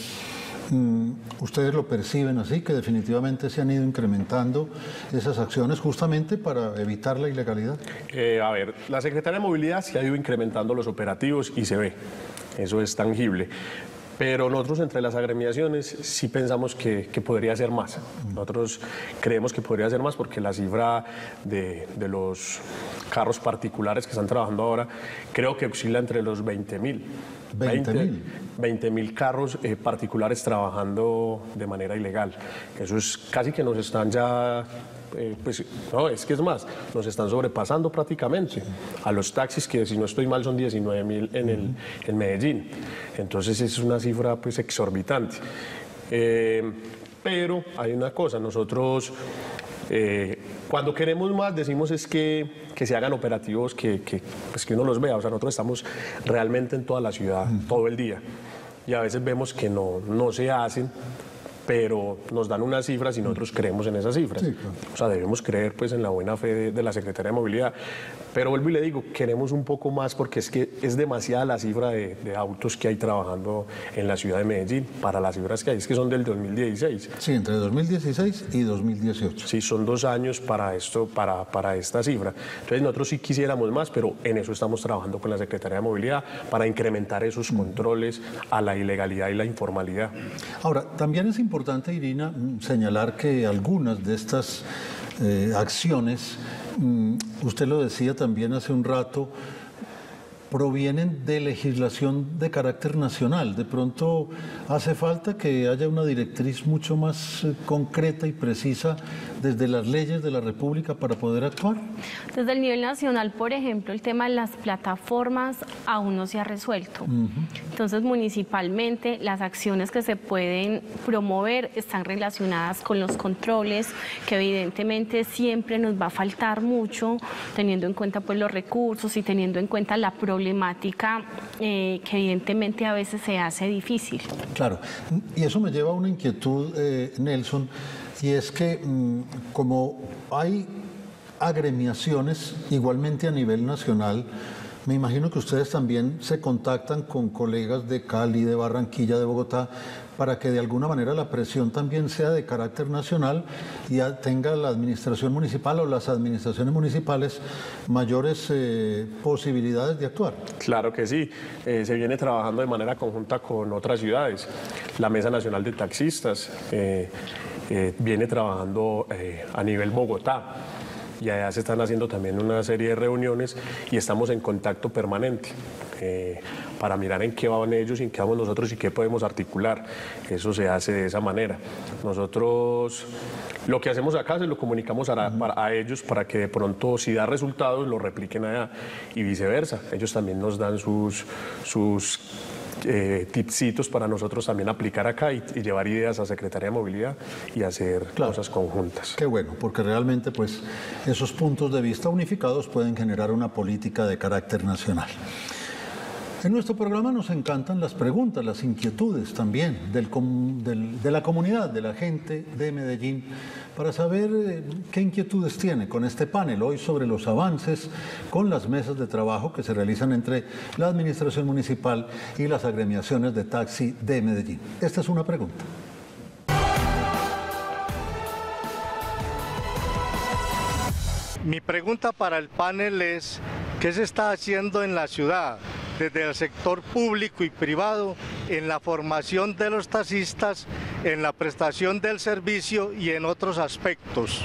Speaker 1: ¿Ustedes lo perciben así, que definitivamente se han ido incrementando esas acciones justamente para evitar la ilegalidad?
Speaker 3: Eh, a ver, la Secretaría de Movilidad se ha ido incrementando los operativos y se ve, eso es tangible. Pero nosotros entre las agremiaciones sí pensamos que, que podría ser más. Nosotros creemos que podría ser más porque la cifra de, de los carros particulares que están trabajando ahora creo que oscila entre los veinte mil. veinte mil carros eh, particulares trabajando de manera ilegal. Eso es casi que nos están ya... Eh, pues no, es que es más, nos están sobrepasando prácticamente a los taxis, que si no estoy mal son diecinueve mil en, el, en Medellín. Entonces es una cifra pues exorbitante. Eh, pero hay una cosa, nosotros eh, cuando queremos más decimos es que, que se hagan operativos que, que, pues que uno los vea. O sea, nosotros estamos realmente en toda la ciudad, todo el día, y a veces vemos que no, no se hacen, pero nos dan unas cifras y nosotros creemos en esas cifras. Sí, claro. O sea, debemos creer pues en la buena fe de, de la Secretaría de Movilidad. Pero vuelvo y le digo, queremos un poco más porque es que es demasiada la cifra de, de autos que hay trabajando en la ciudad de Medellín para las cifras que hay, es que son del dos mil dieciséis.
Speaker 1: Sí, entre dos mil dieciséis y dos mil dieciocho.
Speaker 3: Sí, son dos años para esto, para, para esta cifra. Entonces nosotros sí quisiéramos más, pero en eso estamos trabajando con la Secretaría de Movilidad para incrementar esos controles a la ilegalidad y la informalidad.
Speaker 1: Ahora, también es importante, Irina, señalar que algunas de estas eh, acciones, usted lo decía también hace un rato, provienen de legislación de carácter nacional. De pronto hace falta que haya una directriz mucho más eh, concreta y precisa desde las leyes de la República para poder actuar.
Speaker 2: Desde el nivel nacional, por ejemplo, el tema de las plataformas aún no se ha resuelto. Uh-huh. Entonces, municipalmente, las acciones que se pueden promover están relacionadas con los controles, que evidentemente siempre nos va a faltar mucho, teniendo en cuenta pues los recursos y teniendo en cuenta la problemática eh, que evidentemente a veces se hace difícil.
Speaker 1: Claro, y eso me lleva a una inquietud, eh, Nelson, y es que mmm, como hay agremiaciones igualmente a nivel nacional, me imagino que ustedes también se contactan con colegas de Cali, de Barranquilla, de Bogotá, para que de alguna manera la presión también sea de carácter nacional y tenga la administración municipal o las administraciones municipales mayores eh, posibilidades de actuar.
Speaker 3: Claro que sí, eh, se viene trabajando de manera conjunta con otras ciudades. La Mesa Nacional de Taxistas eh, eh, viene trabajando eh, a nivel Bogotá. Y allá se están haciendo también una serie de reuniones y estamos en contacto permanente. eh, para mirar en qué van ellos y en qué vamos nosotros y qué podemos articular. Eso se hace de esa manera. Nosotros lo que hacemos acá se lo comunicamos a, a, a ellos para que de pronto, si da resultados, lo repliquen allá y viceversa. Ellos también nos dan sus, sus eh, tipsitos para nosotros también aplicar acá y, y llevar ideas a Secretaría de Movilidad y hacer claro, cosas conjuntas.
Speaker 1: Qué bueno, porque realmente pues esos puntos de vista unificados pueden generar una política de carácter nacional. En nuestro programa nos encantan las preguntas, las inquietudes también del, del, de la comunidad, de la gente de Medellín, para saber eh, qué inquietudes tiene con este panel hoy sobre los avances con las mesas de trabajo que se realizan entre la administración municipal y las agremiaciones de taxi de Medellín. Esta es una pregunta.
Speaker 11: Mi pregunta para el panel es, ¿qué se está haciendo en la ciudad desde el sector público y privado en la formación de los taxistas, en la prestación del servicio y en otros aspectos?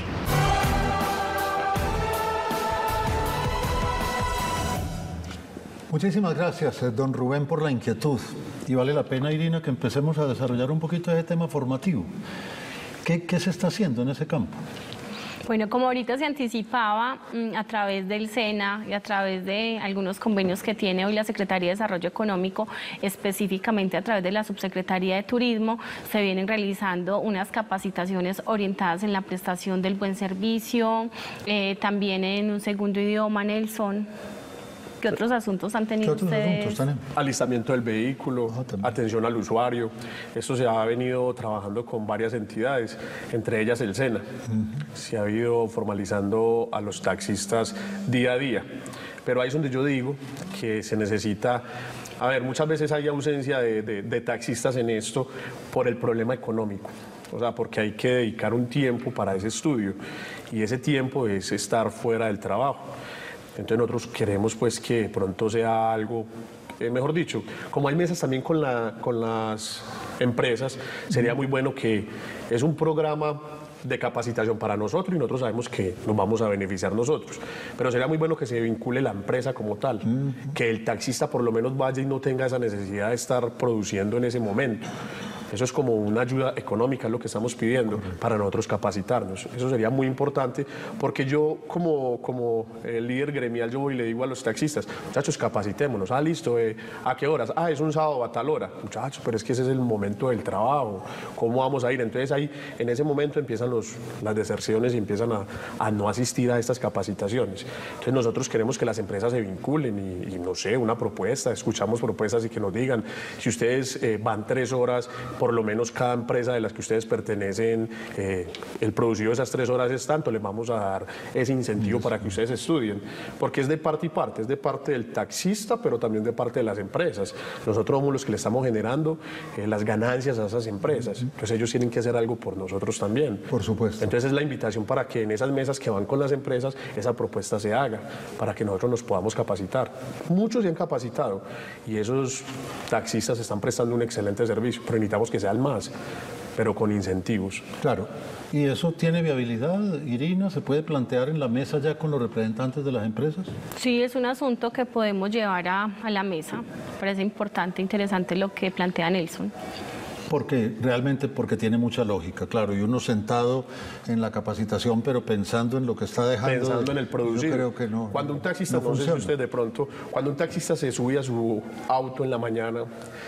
Speaker 1: Muchísimas gracias, don Rubén, por la inquietud. Y vale la pena, Irina, que empecemos a desarrollar un poquito ese tema formativo. ¿Qué, qué se está haciendo en ese campo?
Speaker 2: Bueno, como ahorita se anticipaba, a través del SENA y a través de algunos convenios que tiene hoy la Secretaría de Desarrollo Económico, específicamente a través de la Subsecretaría de Turismo, se vienen realizando unas capacitaciones orientadas en la prestación del buen servicio, eh, también en un segundo idioma, Nelson. ¿Qué otros asuntos han tenido ustedes?
Speaker 3: Alistamiento del vehículo, oh, atención al usuario. Esto se ha venido trabajando con varias entidades, entre ellas el SENA. Uh-huh. Se ha ido formalizando a los taxistas día a día. Pero ahí es donde yo digo que se necesita... A ver, muchas veces hay ausencia de, de, de taxistas en esto por el problema económico. O sea, porque hay que dedicar un tiempo para ese estudio. Y ese tiempo es estar fuera del trabajo. Entonces nosotros queremos pues que pronto sea algo, eh, mejor dicho, como hay mesas también con, la, con las empresas, sería muy bueno que es un programa de capacitación para nosotros y nosotros sabemos que nos vamos a beneficiar nosotros, pero sería muy bueno que se vincule la empresa como tal, uh-huh. que el taxista por lo menos vaya y no tenga esa necesidad de estar produciendo en ese momento. Eso es como una ayuda económica, es lo que estamos pidiendo para nosotros capacitarnos. Eso sería muy importante porque yo como, como el líder gremial yo voy y le digo a los taxistas, muchachos, capacitémonos. Ah, listo, eh, ¿a qué horas? Ah, es un sábado a tal hora. Muchachos, pero es que ese es el momento del trabajo. ¿Cómo vamos a ir? Entonces ahí, en ese momento empiezan los, las deserciones y empiezan a, a no asistir a estas capacitaciones. Entonces nosotros queremos que las empresas se vinculen y, y no sé, una propuesta, escuchamos propuestas y que nos digan, si ustedes eh, van tres horas, por lo menos cada empresa de las que ustedes pertenecen, eh, el producido de esas tres horas es tanto, les vamos a dar ese incentivo para que ustedes estudien, porque es de parte y parte, es de parte del taxista, pero también de parte de las empresas. Nosotros somos los que le estamos generando eh, las ganancias a esas empresas, entonces ellos tienen que hacer algo por nosotros también.
Speaker 1: Por supuesto.
Speaker 3: Entonces es la invitación para que en esas mesas que van con las empresas, esa propuesta se haga, para que nosotros nos podamos capacitar. Muchos se han capacitado y esos taxistas están prestando un excelente servicio, pero necesitamos que sean más, pero con incentivos.
Speaker 1: Claro. ¿Y eso tiene viabilidad, Irina? ¿Se puede plantear en la mesa ya con los representantes de las empresas?
Speaker 2: Sí, es un asunto que podemos llevar a, a la mesa. Parece importante, interesante lo que plantea Nelson.
Speaker 1: Porque realmente porque tiene mucha lógica, claro, y uno sentado en la capacitación, pero pensando en lo que está dejando.
Speaker 3: Pensando en el producir.
Speaker 1: Yo creo que no.
Speaker 3: Cuando un taxista, no, no sé si usted de pronto, cuando un taxista se sube a su auto en la mañana,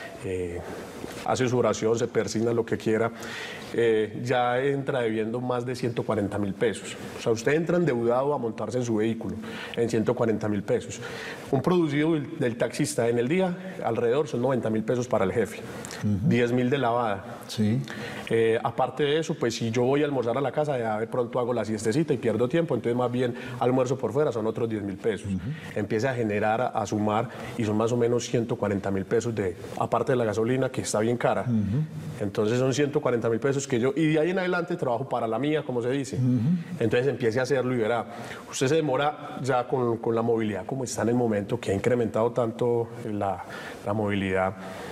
Speaker 3: eh, hace su oración, se persigna, lo que quiera, eh, ya entra debiendo más de ciento cuarenta mil pesos. O sea, usted entra endeudado a montarse en su vehículo en ciento cuarenta mil pesos. Un producido del, del taxista en el día, alrededor son noventa mil pesos para el jefe, uh-huh. diez mil de lavada.
Speaker 1: Sí.
Speaker 3: Eh, aparte de eso, pues si yo voy a almorzar a la casa, ya de pronto hago la siestecita y pierdo tiempo, entonces más bien almuerzo por fuera, son otros diez mil pesos. Uh-huh. Empieza a generar, a, a sumar, y son más o menos ciento cuarenta mil pesos, de, aparte de la gasolina, que está bien cara. Uh-huh. Entonces son ciento cuarenta mil pesos que yo, y de ahí en adelante trabajo para la mía, como se dice. Uh-huh. Entonces empiece a hacerlo y verá. Usted se demora ya con, con la movilidad, como está en el momento, que ha incrementado tanto la, la movilidad.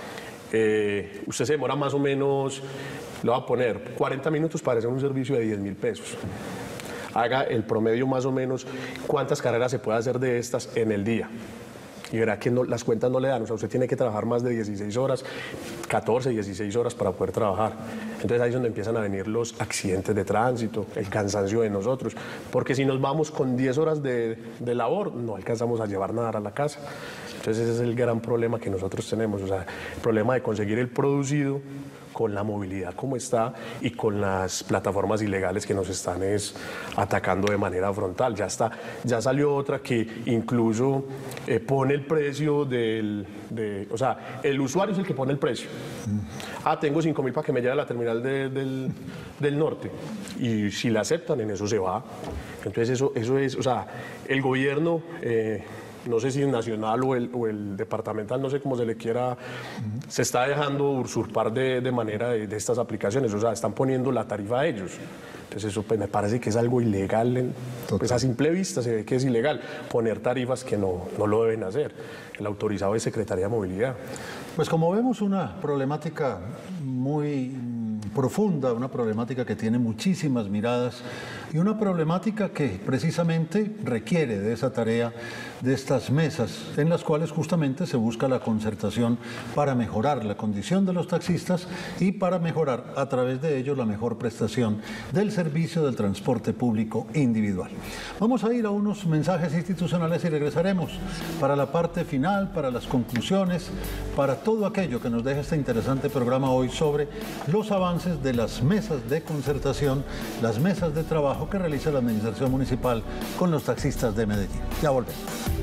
Speaker 3: Eh, usted se demora más o menos, le voy a poner cuarenta minutos para hacer un servicio de diez mil pesos. Haga el promedio más o menos cuántas carreras se puede hacer de estas en el día. y verá que no, las cuentas no le dan. O sea, usted tiene que trabajar más de dieciséis horas, catorce, dieciséis horas para poder trabajar. Entonces ahí es donde empiezan a venir los accidentes de tránsito, el cansancio de nosotros, porque si nos vamos con diez horas de, de labor, no alcanzamos a llevar nada a la casa. Entonces ese es el gran problema que nosotros tenemos, o sea, el problema de conseguir el producido con la movilidad como está y con las plataformas ilegales que nos están es, atacando de manera frontal. Ya, está, ya salió otra que incluso eh, pone el precio del... De, o sea, el usuario es el que pone el precio. Ah, tengo cinco mil para que me lleve a la terminal de, del, del norte. Y si la aceptan, en eso se va. Entonces eso, eso es, o sea, el gobierno... Eh, no sé si es nacional o el, o el departamental, no sé cómo se le quiera, uh-huh. se está dejando usurpar de, de manera de, de estas aplicaciones, o sea, están poniendo la tarifa a ellos. Entonces eso pues, me parece que es algo ilegal, en, pues a simple vista se ve que es ilegal poner tarifas que no, no lo deben hacer. El autorizado es Secretaría de Movilidad.
Speaker 1: Pues como vemos, una problemática muy profunda, una problemática que tiene muchísimas miradas y una problemática que precisamente requiere de esa tarea, de estas mesas en las cuales justamente se busca la concertación para mejorar la condición de los taxistas y para mejorar a través de ellos la mejor prestación del servicio del transporte público individual. Vamos a ir a unos mensajes institucionales y regresaremos para la parte final, para las conclusiones, para todo aquello que nos deja este interesante programa hoy sobre los avances de las mesas de concertación, las mesas de trabajo que realiza la Administración Municipal con los taxistas de Medellín. Ya volvemos.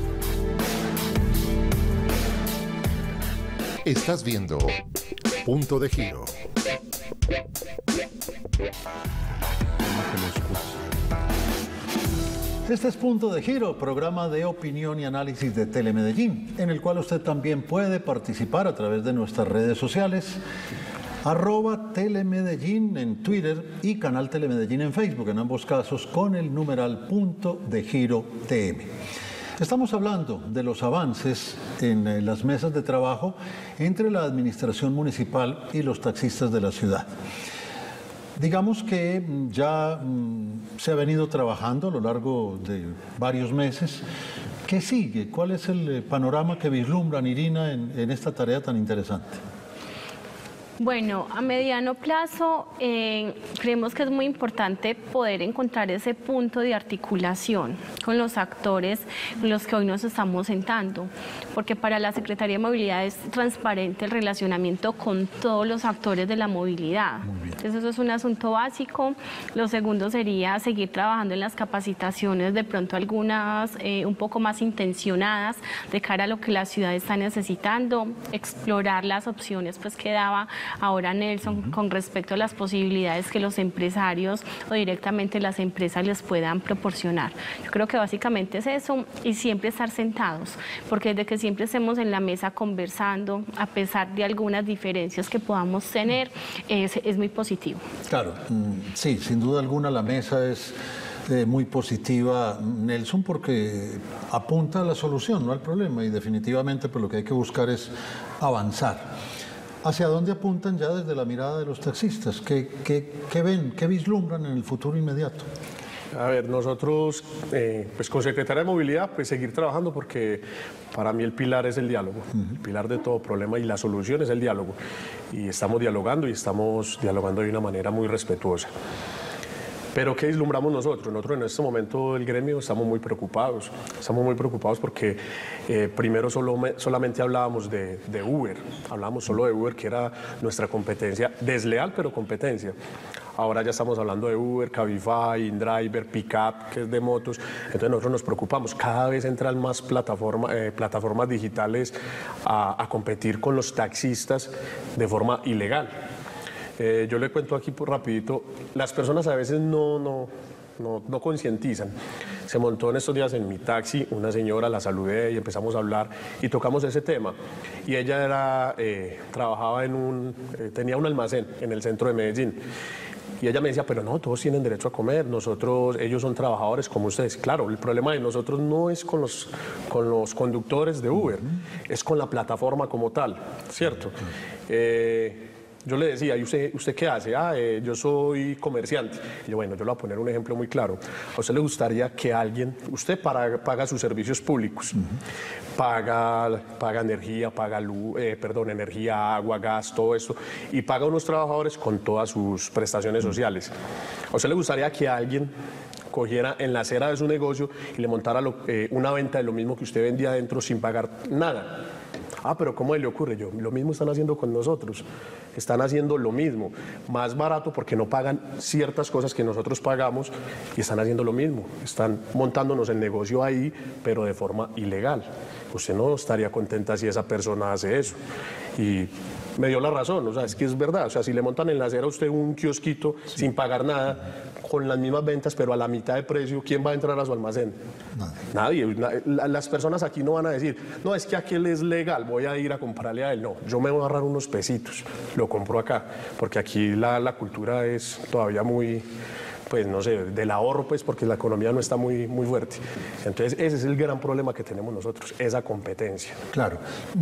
Speaker 10: Estás viendo Punto de Giro.
Speaker 1: Este es Punto de Giro, programa de opinión y análisis de Telemedellín, en el cual usted también puede participar a través de nuestras redes sociales, arroba Telemedellín en Twitter y Canal Telemedellín en Facebook, en ambos casos con el numeral Punto de Giro T M. Estamos hablando de los avances en las mesas de trabajo entre la administración municipal y los taxistas de la ciudad. Digamos que ya mm, se ha venido trabajando a lo largo de varios meses. ¿Qué sigue? ¿Cuál es el panorama que vislumbran, Irina, en, en esta tarea tan interesante?
Speaker 2: Bueno, a mediano plazo eh, creemos que es muy importante poder encontrar ese punto de articulación con los actores con los que hoy nos estamos sentando, porque para la Secretaría de Movilidad es transparente el relacionamiento con todos los actores de la movilidad. Entonces eso es un asunto básico. Lo segundo sería seguir trabajando en las capacitaciones, de pronto algunas eh, un poco más intencionadas de cara a lo que la ciudad está necesitando, explorar las opciones pues que daba ahora Nelson, uh-huh, con respecto a las posibilidades que los empresarios o directamente las empresas les puedan proporcionar. Yo creo que básicamente es eso, y siempre estar sentados, porque desde que siempre estemos en la mesa conversando, a pesar de algunas diferencias que podamos tener, es, es muy positivo.
Speaker 1: Claro, sí, sin duda alguna la mesa es Eh, muy positiva, Nelson, porque apunta a la solución, no al problema, y definitivamente pues, lo que hay que buscar es avanzar. ¿Hacia dónde apuntan ya desde la mirada de los taxistas? ¿Qué, qué, qué ven, qué vislumbran en el futuro inmediato?
Speaker 3: A ver, nosotros, eh, pues con Secretaría de Movilidad, pues seguir trabajando, porque para mí el pilar es el diálogo, uh-huh, el pilar de todo problema, y la solución es el diálogo. Y estamos dialogando y estamos dialogando de una manera muy respetuosa. Pero ¿qué vislumbramos nosotros? Nosotros en este momento del gremio estamos muy preocupados. Estamos muy preocupados porque eh, primero solo, solamente hablábamos de, de Uber, hablábamos solo de Uber, que era nuestra competencia, desleal pero competencia. Ahora ya estamos hablando de Uber, Cabify, InDriver, Pickup, que es de motos. Entonces nosotros nos preocupamos. Cada vez entran más plataforma, eh, plataformas digitales a, a competir con los taxistas de forma ilegal. Eh, yo le cuento aquí por rapidito, las personas a veces no, no, no, no concientizan. Se montó en estos días en mi taxi una señora, la saludé y empezamos a hablar y tocamos ese tema. Y ella era, eh, trabajaba en un, eh, tenía un almacén en el centro de Medellín. Y ella me decía, pero no, todos tienen derecho a comer, nosotros, ellos son trabajadores como ustedes. Claro, el problema de nosotros no es con los, con los conductores de Uber, uh-huh, es con la plataforma como tal, ¿cierto? Uh-huh. Eh, yo le decía, ¿y usted, usted qué hace? Ah, eh, yo soy comerciante. Y yo, bueno, yo le voy a poner un ejemplo muy claro. ¿A usted le gustaría que alguien, usted paga, paga sus servicios públicos, uh-huh. paga, paga energía, paga luz, eh, perdón, energía, agua, gas, todo esto, y paga a unos trabajadores con todas sus prestaciones uh-huh. sociales? ¿A usted le gustaría que alguien cogiera en la acera de su negocio y le montara lo, eh, una venta de lo mismo que usted vendía adentro sin pagar nada? Ah, pero ¿cómo le ocurre? Yo, lo mismo están haciendo con nosotros, están haciendo lo mismo, más barato porque no pagan ciertas cosas que nosotros pagamos y están haciendo lo mismo, están montándonos el negocio ahí, pero de forma ilegal. Usted no estaría contenta si esa persona hace eso. Y me dio la razón, o sea, es que es verdad, o sea, si le montan en la acera a usted un kiosquito sí. sin pagar nada, con las mismas ventas, pero a la mitad de precio, ¿quién va a entrar a su almacén? Nadie. Nadie. Las personas aquí no van a decir, no, es que aquel es legal, voy a ir a comprarle a él. No, yo me voy a ahorrar unos pesitos, lo compro acá, porque aquí la, la cultura es todavía muy, pues no sé, del ahorro, pues porque la economía no está muy, muy fuerte. Entonces ese es el gran problema que tenemos nosotros, esa competencia.
Speaker 1: Claro.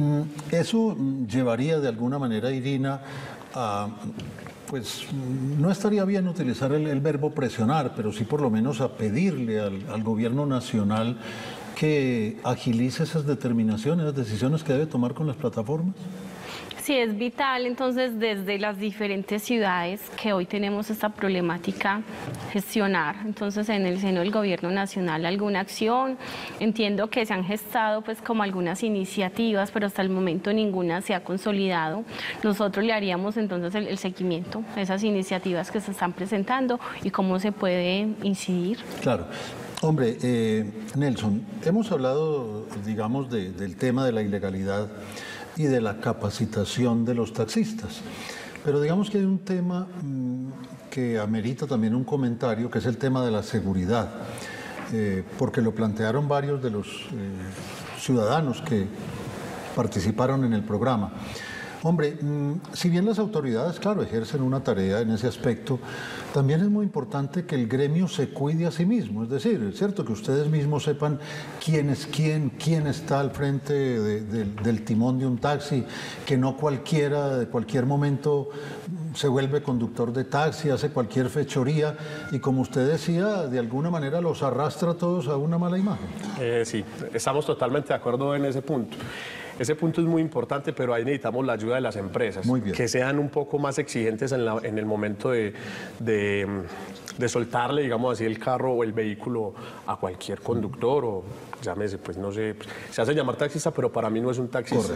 Speaker 1: Eso llevaría de alguna manera, Irina, a... pues no estaría bien utilizar el, el verbo presionar, pero sí por lo menos a pedirle al, al gobierno nacional que agilice esas determinaciones, esas decisiones que debe tomar con las plataformas.
Speaker 2: Sí, es vital entonces desde las diferentes ciudades que hoy tenemos esta problemática gestionar. Entonces en el seno del gobierno nacional alguna acción, entiendo que se han gestado pues como algunas iniciativas, pero hasta el momento ninguna se ha consolidado. Nosotros le haríamos entonces el, el seguimiento a esas iniciativas que se están presentando y cómo se puede incidir.
Speaker 1: Claro. Hombre, eh, Nelson, hemos hablado, digamos, de, del tema de la ilegalidad y de la capacitación de los taxistas. Pero digamos que hay un tema mmm, que amerita también un comentario, que es el tema de la seguridad, eh, porque lo plantearon varios de los eh, ciudadanos que participaron en el programa. Hombre, mmm, si bien las autoridades, claro, ejercen una tarea en ese aspecto, también es muy importante que el gremio se cuide a sí mismo. Es decir, es cierto que ustedes mismos sepan quién es quién, quién está al frente de, de, del timón de un taxi, que no cualquiera, de cualquier momento, se vuelve conductor de taxi, hace cualquier fechoría y, como usted decía, de alguna manera los arrastra a todos a una mala imagen.
Speaker 3: Eh, sí, estamos totalmente de acuerdo en ese punto. Ese punto es muy importante, pero ahí necesitamos la ayuda de las empresas, que sean un poco más exigentes en, la, en el momento de, de, de soltarle, digamos así, el carro o el vehículo a cualquier conductor o llámese, pues no sé, se hace llamar taxista, pero para mí no es un taxista.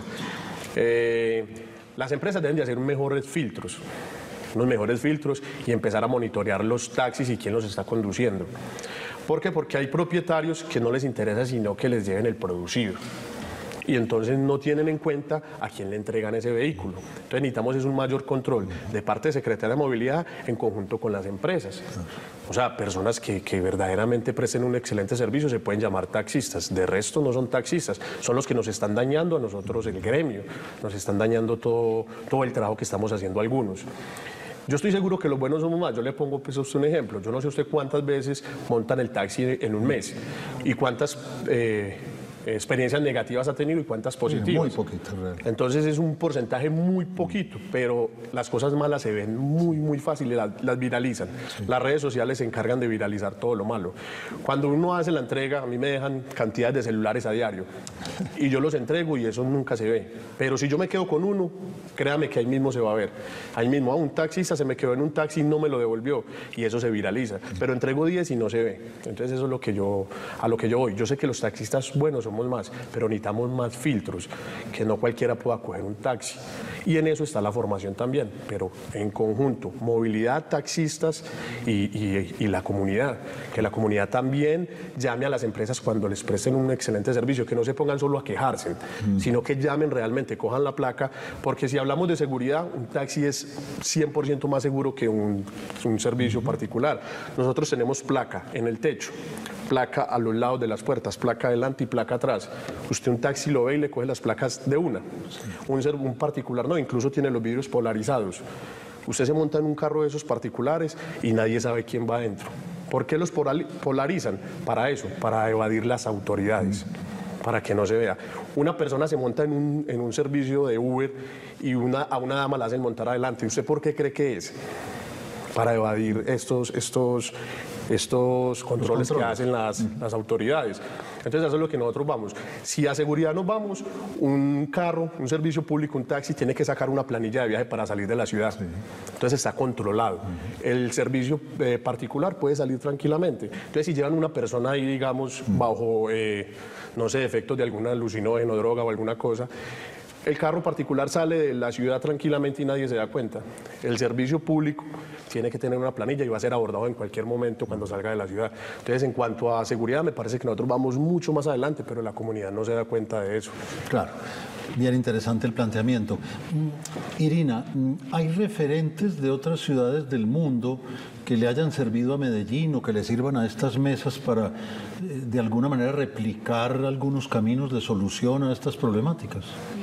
Speaker 3: Eh, las empresas deben de hacer mejores filtros, unos mejores filtros y empezar a monitorear los taxis y quién los está conduciendo. ¿Por qué? Porque hay propietarios que no les interesa sino que les lleven el producido. Y entonces no tienen en cuenta a quién le entregan ese vehículo. Entonces necesitamos es un mayor control de parte de Secretaría de Movilidad en conjunto con las empresas. O sea, personas que, que verdaderamente presten un excelente servicio se pueden llamar taxistas. De resto no son taxistas, son los que nos están dañando a nosotros, el gremio, nos están dañando todo, todo el trabajo que estamos haciendo algunos. Yo estoy seguro que los buenos somos más. Yo le pongo pues, a usted un ejemplo. Yo no sé usted cuántas veces montan el taxi en un mes y cuántas... Eh, experiencias negativas ha tenido y cuántas positivas.
Speaker 1: Muy poquitas, realmente.
Speaker 3: Entonces es un porcentaje muy poquito, pero las cosas malas se ven muy, muy fáciles, las, las viralizan. Sí. Las redes sociales se encargan de viralizar todo lo malo. Cuando uno hace la entrega, a mí me dejan cantidades de celulares a diario y yo los entrego y eso nunca se ve. Pero si yo me quedo con uno, créame que ahí mismo se va a ver. Ahí mismo, a un taxista se me quedó en un taxi y no me lo devolvió y eso se viraliza. Pero entrego diez y no se ve. Entonces eso es lo que yo, a lo que yo voy. Yo sé que los taxistas buenos son más, pero necesitamos más filtros, que no cualquiera pueda coger un taxi. Y en eso está la formación también, pero en conjunto, movilidad, taxistas y, y, y la comunidad. Que la comunidad también llame a las empresas cuando les presten un excelente servicio, que no se pongan solo a quejarse, mm. sino que llamen realmente, cojan la placa, porque si hablamos de seguridad, un taxi es cien por ciento más seguro que un, un servicio mm. particular. Nosotros tenemos placa en el techo, placa a los lados de las puertas, placa adelante y placa atrás. Usted un taxi lo ve y le coge las placas de una. Un, un particular no, incluso tiene los vidrios polarizados. Usted se monta en un carro de esos particulares y nadie sabe quién va adentro. ¿Por qué los polarizan? Para eso, para evadir las autoridades. para que no se vea. Una persona se monta en un, en un servicio de Uber y una, a una dama la hacen montar adelante. ¿Usted por qué cree que es? Para evadir estos, estos, estos controles, controles que hacen las, uh-huh. las autoridades. Entonces eso es lo que nosotros vamos. Si a seguridad nos vamos, un carro, un servicio público, un taxi, tiene que sacar una planilla de viaje para salir de la ciudad. Sí. Entonces está controlado. Uh-huh. El servicio eh, particular puede salir tranquilamente. Entonces si llevan una persona ahí, digamos, uh-huh. bajo, eh, no sé, efectos de algún alucinógeno, droga o alguna cosa, el carro particular sale de la ciudad tranquilamente y nadie se da cuenta. El servicio público tiene que tener una planilla y va a ser abordado en cualquier momento cuando salga de la ciudad. Entonces, en cuanto a seguridad, me parece que nosotros vamos mucho más adelante, pero la comunidad no se da cuenta de eso.
Speaker 1: Claro. Bien interesante el planteamiento. Irina, ¿hay referentes de otras ciudades del mundo que le hayan servido a Medellín o que le sirvan a estas mesas para, de alguna manera, replicar algunos caminos de solución a estas problemáticas?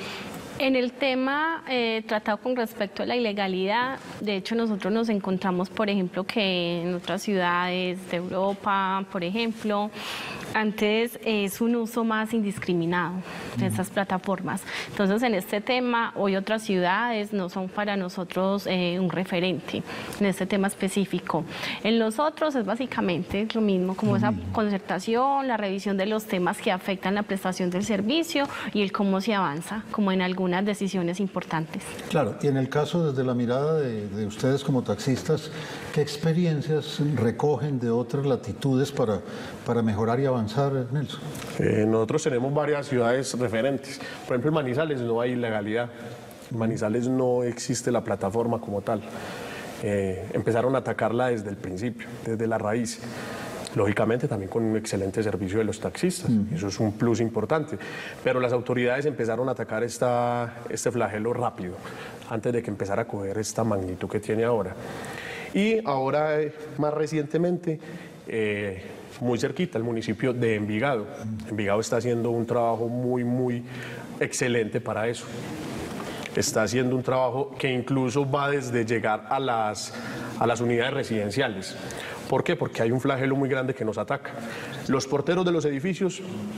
Speaker 2: En el tema eh, tratado con respecto a la ilegalidad, de hecho nosotros nos encontramos, por ejemplo, que en otras ciudades de Europa, por ejemplo, antes es un uso más indiscriminado de estas plataformas. Entonces, en este tema, hoy otras ciudades no son para nosotros eh, un referente en este tema específico. En los otros es básicamente lo mismo, como esa concertación, la revisión de los temas que afectan la prestación del servicio y el cómo se avanza, como en algunas decisiones importantes.
Speaker 1: Claro, y en el caso desde la mirada de, de ustedes como taxistas, ¿qué experiencias recogen de otras latitudes para, para mejorar y avanzar, Nelson?
Speaker 3: Eh, nosotros tenemos varias ciudades referentes. Por ejemplo, en Manizales no hay ilegalidad. En Manizales no existe la plataforma como tal. Eh, empezaron a atacarla desde el principio, desde la raíz. Lógicamente también con un excelente servicio de los taxistas, uh-huh. Eso es un plus importante, pero las autoridades empezaron a atacar esta, este flagelo rápido, antes de que empezara a coger esta magnitud que tiene ahora. Y ahora, más recientemente, eh, muy cerquita, el municipio de Envigado. Envigado está haciendo un trabajo muy, muy excelente para eso. Está haciendo un trabajo que incluso va desde llegar a las, a las unidades residenciales. ¿Por qué? Porque hay un flagelo muy grande que nos ataca. Los porteros de los edificios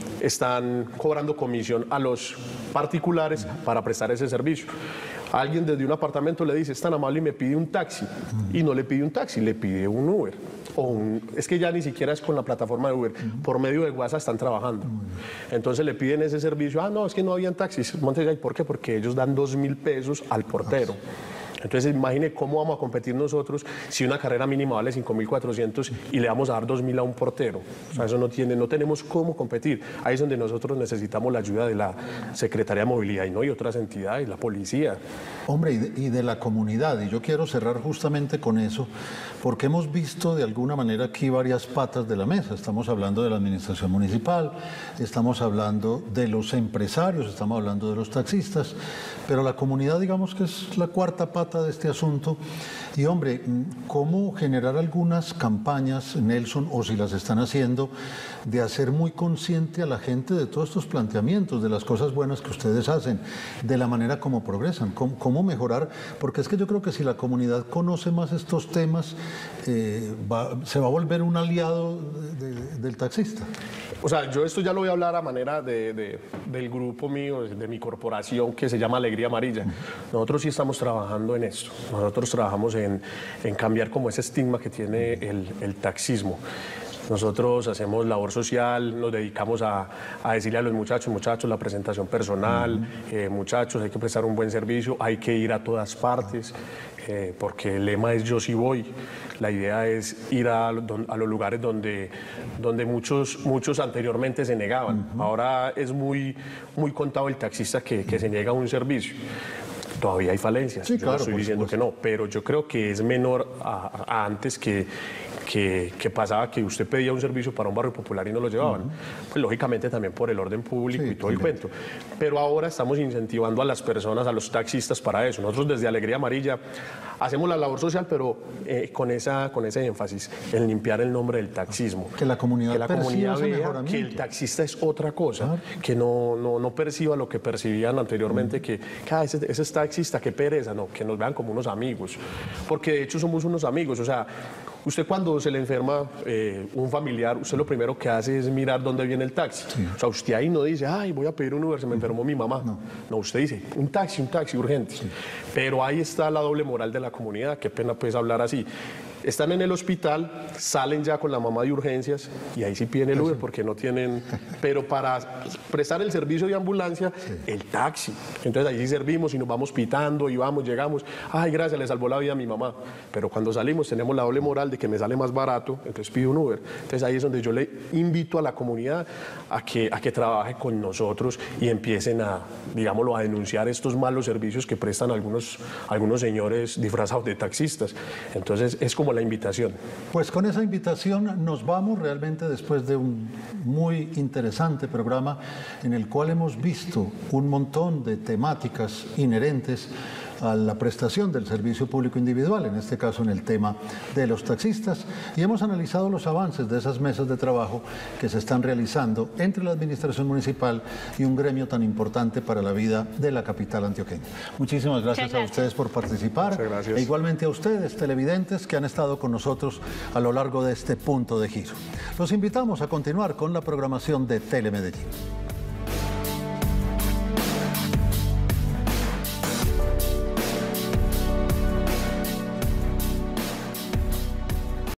Speaker 3: están cobrando comisión a los particulares para prestar ese servicio. Alguien desde un apartamento le dice, es tan amable y me pide un taxi. Y no le pide un taxi, le pide un Uber. O un, es que ya ni siquiera es con la plataforma de Uber, por medio de WhatsApp están trabajando. Entonces le piden ese servicio, ah, no, es que no habían taxis. ¿Por qué? Porque ellos dan dos mil pesos al portero. Entonces imagine cómo vamos a competir nosotros si una carrera mínima vale cinco mil cuatrocientos y le vamos a dar dos mil a un portero. O sea, eso no tiene, no tenemos cómo competir. Ahí es donde nosotros necesitamos la ayuda de la Secretaría de Movilidad y no y otras entidades, la policía.
Speaker 1: Hombre, y de, y de la comunidad, y yo quiero cerrar justamente con eso, porque hemos visto de alguna manera aquí varias patas de la mesa. Estamos hablando de la administración municipal, estamos hablando de los empresarios, estamos hablando de los taxistas, pero la comunidad, digamos que es la cuarta pata de este asunto. Y hombre, ¿cómo generar algunas campañas, Nelson, o si las están haciendo, de hacer muy consciente a la gente de todos estos planteamientos, de las cosas buenas que ustedes hacen, de la manera como progresan, cómo, cómo mejorar? Porque es que yo creo que si la comunidad conoce más estos temas, eh, va, se va a volver un aliado de, de, del taxista.
Speaker 3: O sea, yo esto ya lo voy a hablar a manera de, de, del grupo mío, de, de mi corporación que se llama Alegría Amarilla. Nosotros sí estamos trabajando en esto. Nosotros trabajamos en, en cambiar como ese estigma que tiene el, el taxismo. Nosotros hacemos labor social, nos dedicamos a, a decirle a los muchachos, muchachos, la presentación personal, uh-huh. eh, muchachos, hay que prestar un buen servicio, hay que ir a todas partes, eh, porque el lema es yo sí voy. La idea es ir a, a los lugares donde, donde muchos, muchos anteriormente se negaban. Uh-huh. Ahora es muy, muy contado el taxista que, que se niega a un servicio. Todavía hay falencias, sí, yo claro, no estoy diciendo supuesto. que no, pero yo creo que es menor a, a antes que, que, que pasaba que usted pedía un servicio para un barrio popular y no lo llevaban. Uh-huh. Pues lógicamente también por el orden público sí, y todo el cuento. Pero ahora estamos incentivando a las personas, a los taxistas para eso. Nosotros desde Alegría Amarilla hacemos la labor social, pero eh, con, esa, con ese énfasis en limpiar el nombre del taxismo.
Speaker 1: Que la comunidad,
Speaker 3: que la comunidad vea que el taxista es otra cosa, claro. que no, no, no perciba lo que percibían anteriormente, uh-huh. que, que ah, ese, ese taxista, qué pereza, no, que nos vean como unos amigos, porque de hecho somos unos amigos, o sea, Usted cuando se le enferma eh, un familiar, usted lo primero que hace es mirar dónde viene el taxi. Sí. O sea, usted ahí no dice, ay, voy a pedir un Uber, se me enfermó mi mamá. No, no usted dice, un taxi, un taxi urgente. Sí. Pero ahí está la doble moral de la comunidad, qué pena pues hablar así. Están en el hospital, salen ya con la mamá de urgencias y ahí sí piden el Uber porque no tienen... Pero para prestar el servicio de ambulancia, sí. el taxi. Entonces ahí sí servimos y nos vamos pitando y vamos, llegamos. Ay, gracias, le salvó la vida a mi mamá. Pero cuando salimos tenemos la doble moral de que me sale más barato, entonces pido un Uber. Entonces ahí es donde yo le invito a la comunidad a que, a que trabaje con nosotros y empiecen a, digámoslo, a denunciar estos malos servicios que prestan algunos, algunos señores disfrazados de taxistas. Entonces es como la invitación.
Speaker 1: Pues con esa invitación nos vamos realmente después de un muy interesante programa en el cual hemos visto un montón de temáticas inherentes a la prestación del servicio público individual, en este caso en el tema de los taxistas, y hemos analizado los avances de esas mesas de trabajo que se están realizando entre la administración municipal y un gremio tan importante para la vida de la capital antioqueña. Muchísimas gracias, gracias. a ustedes por participar, e igualmente a ustedes, televidentes, que han estado con nosotros a lo largo de este punto de giro. Los invitamos a continuar con la programación de Telemedellín.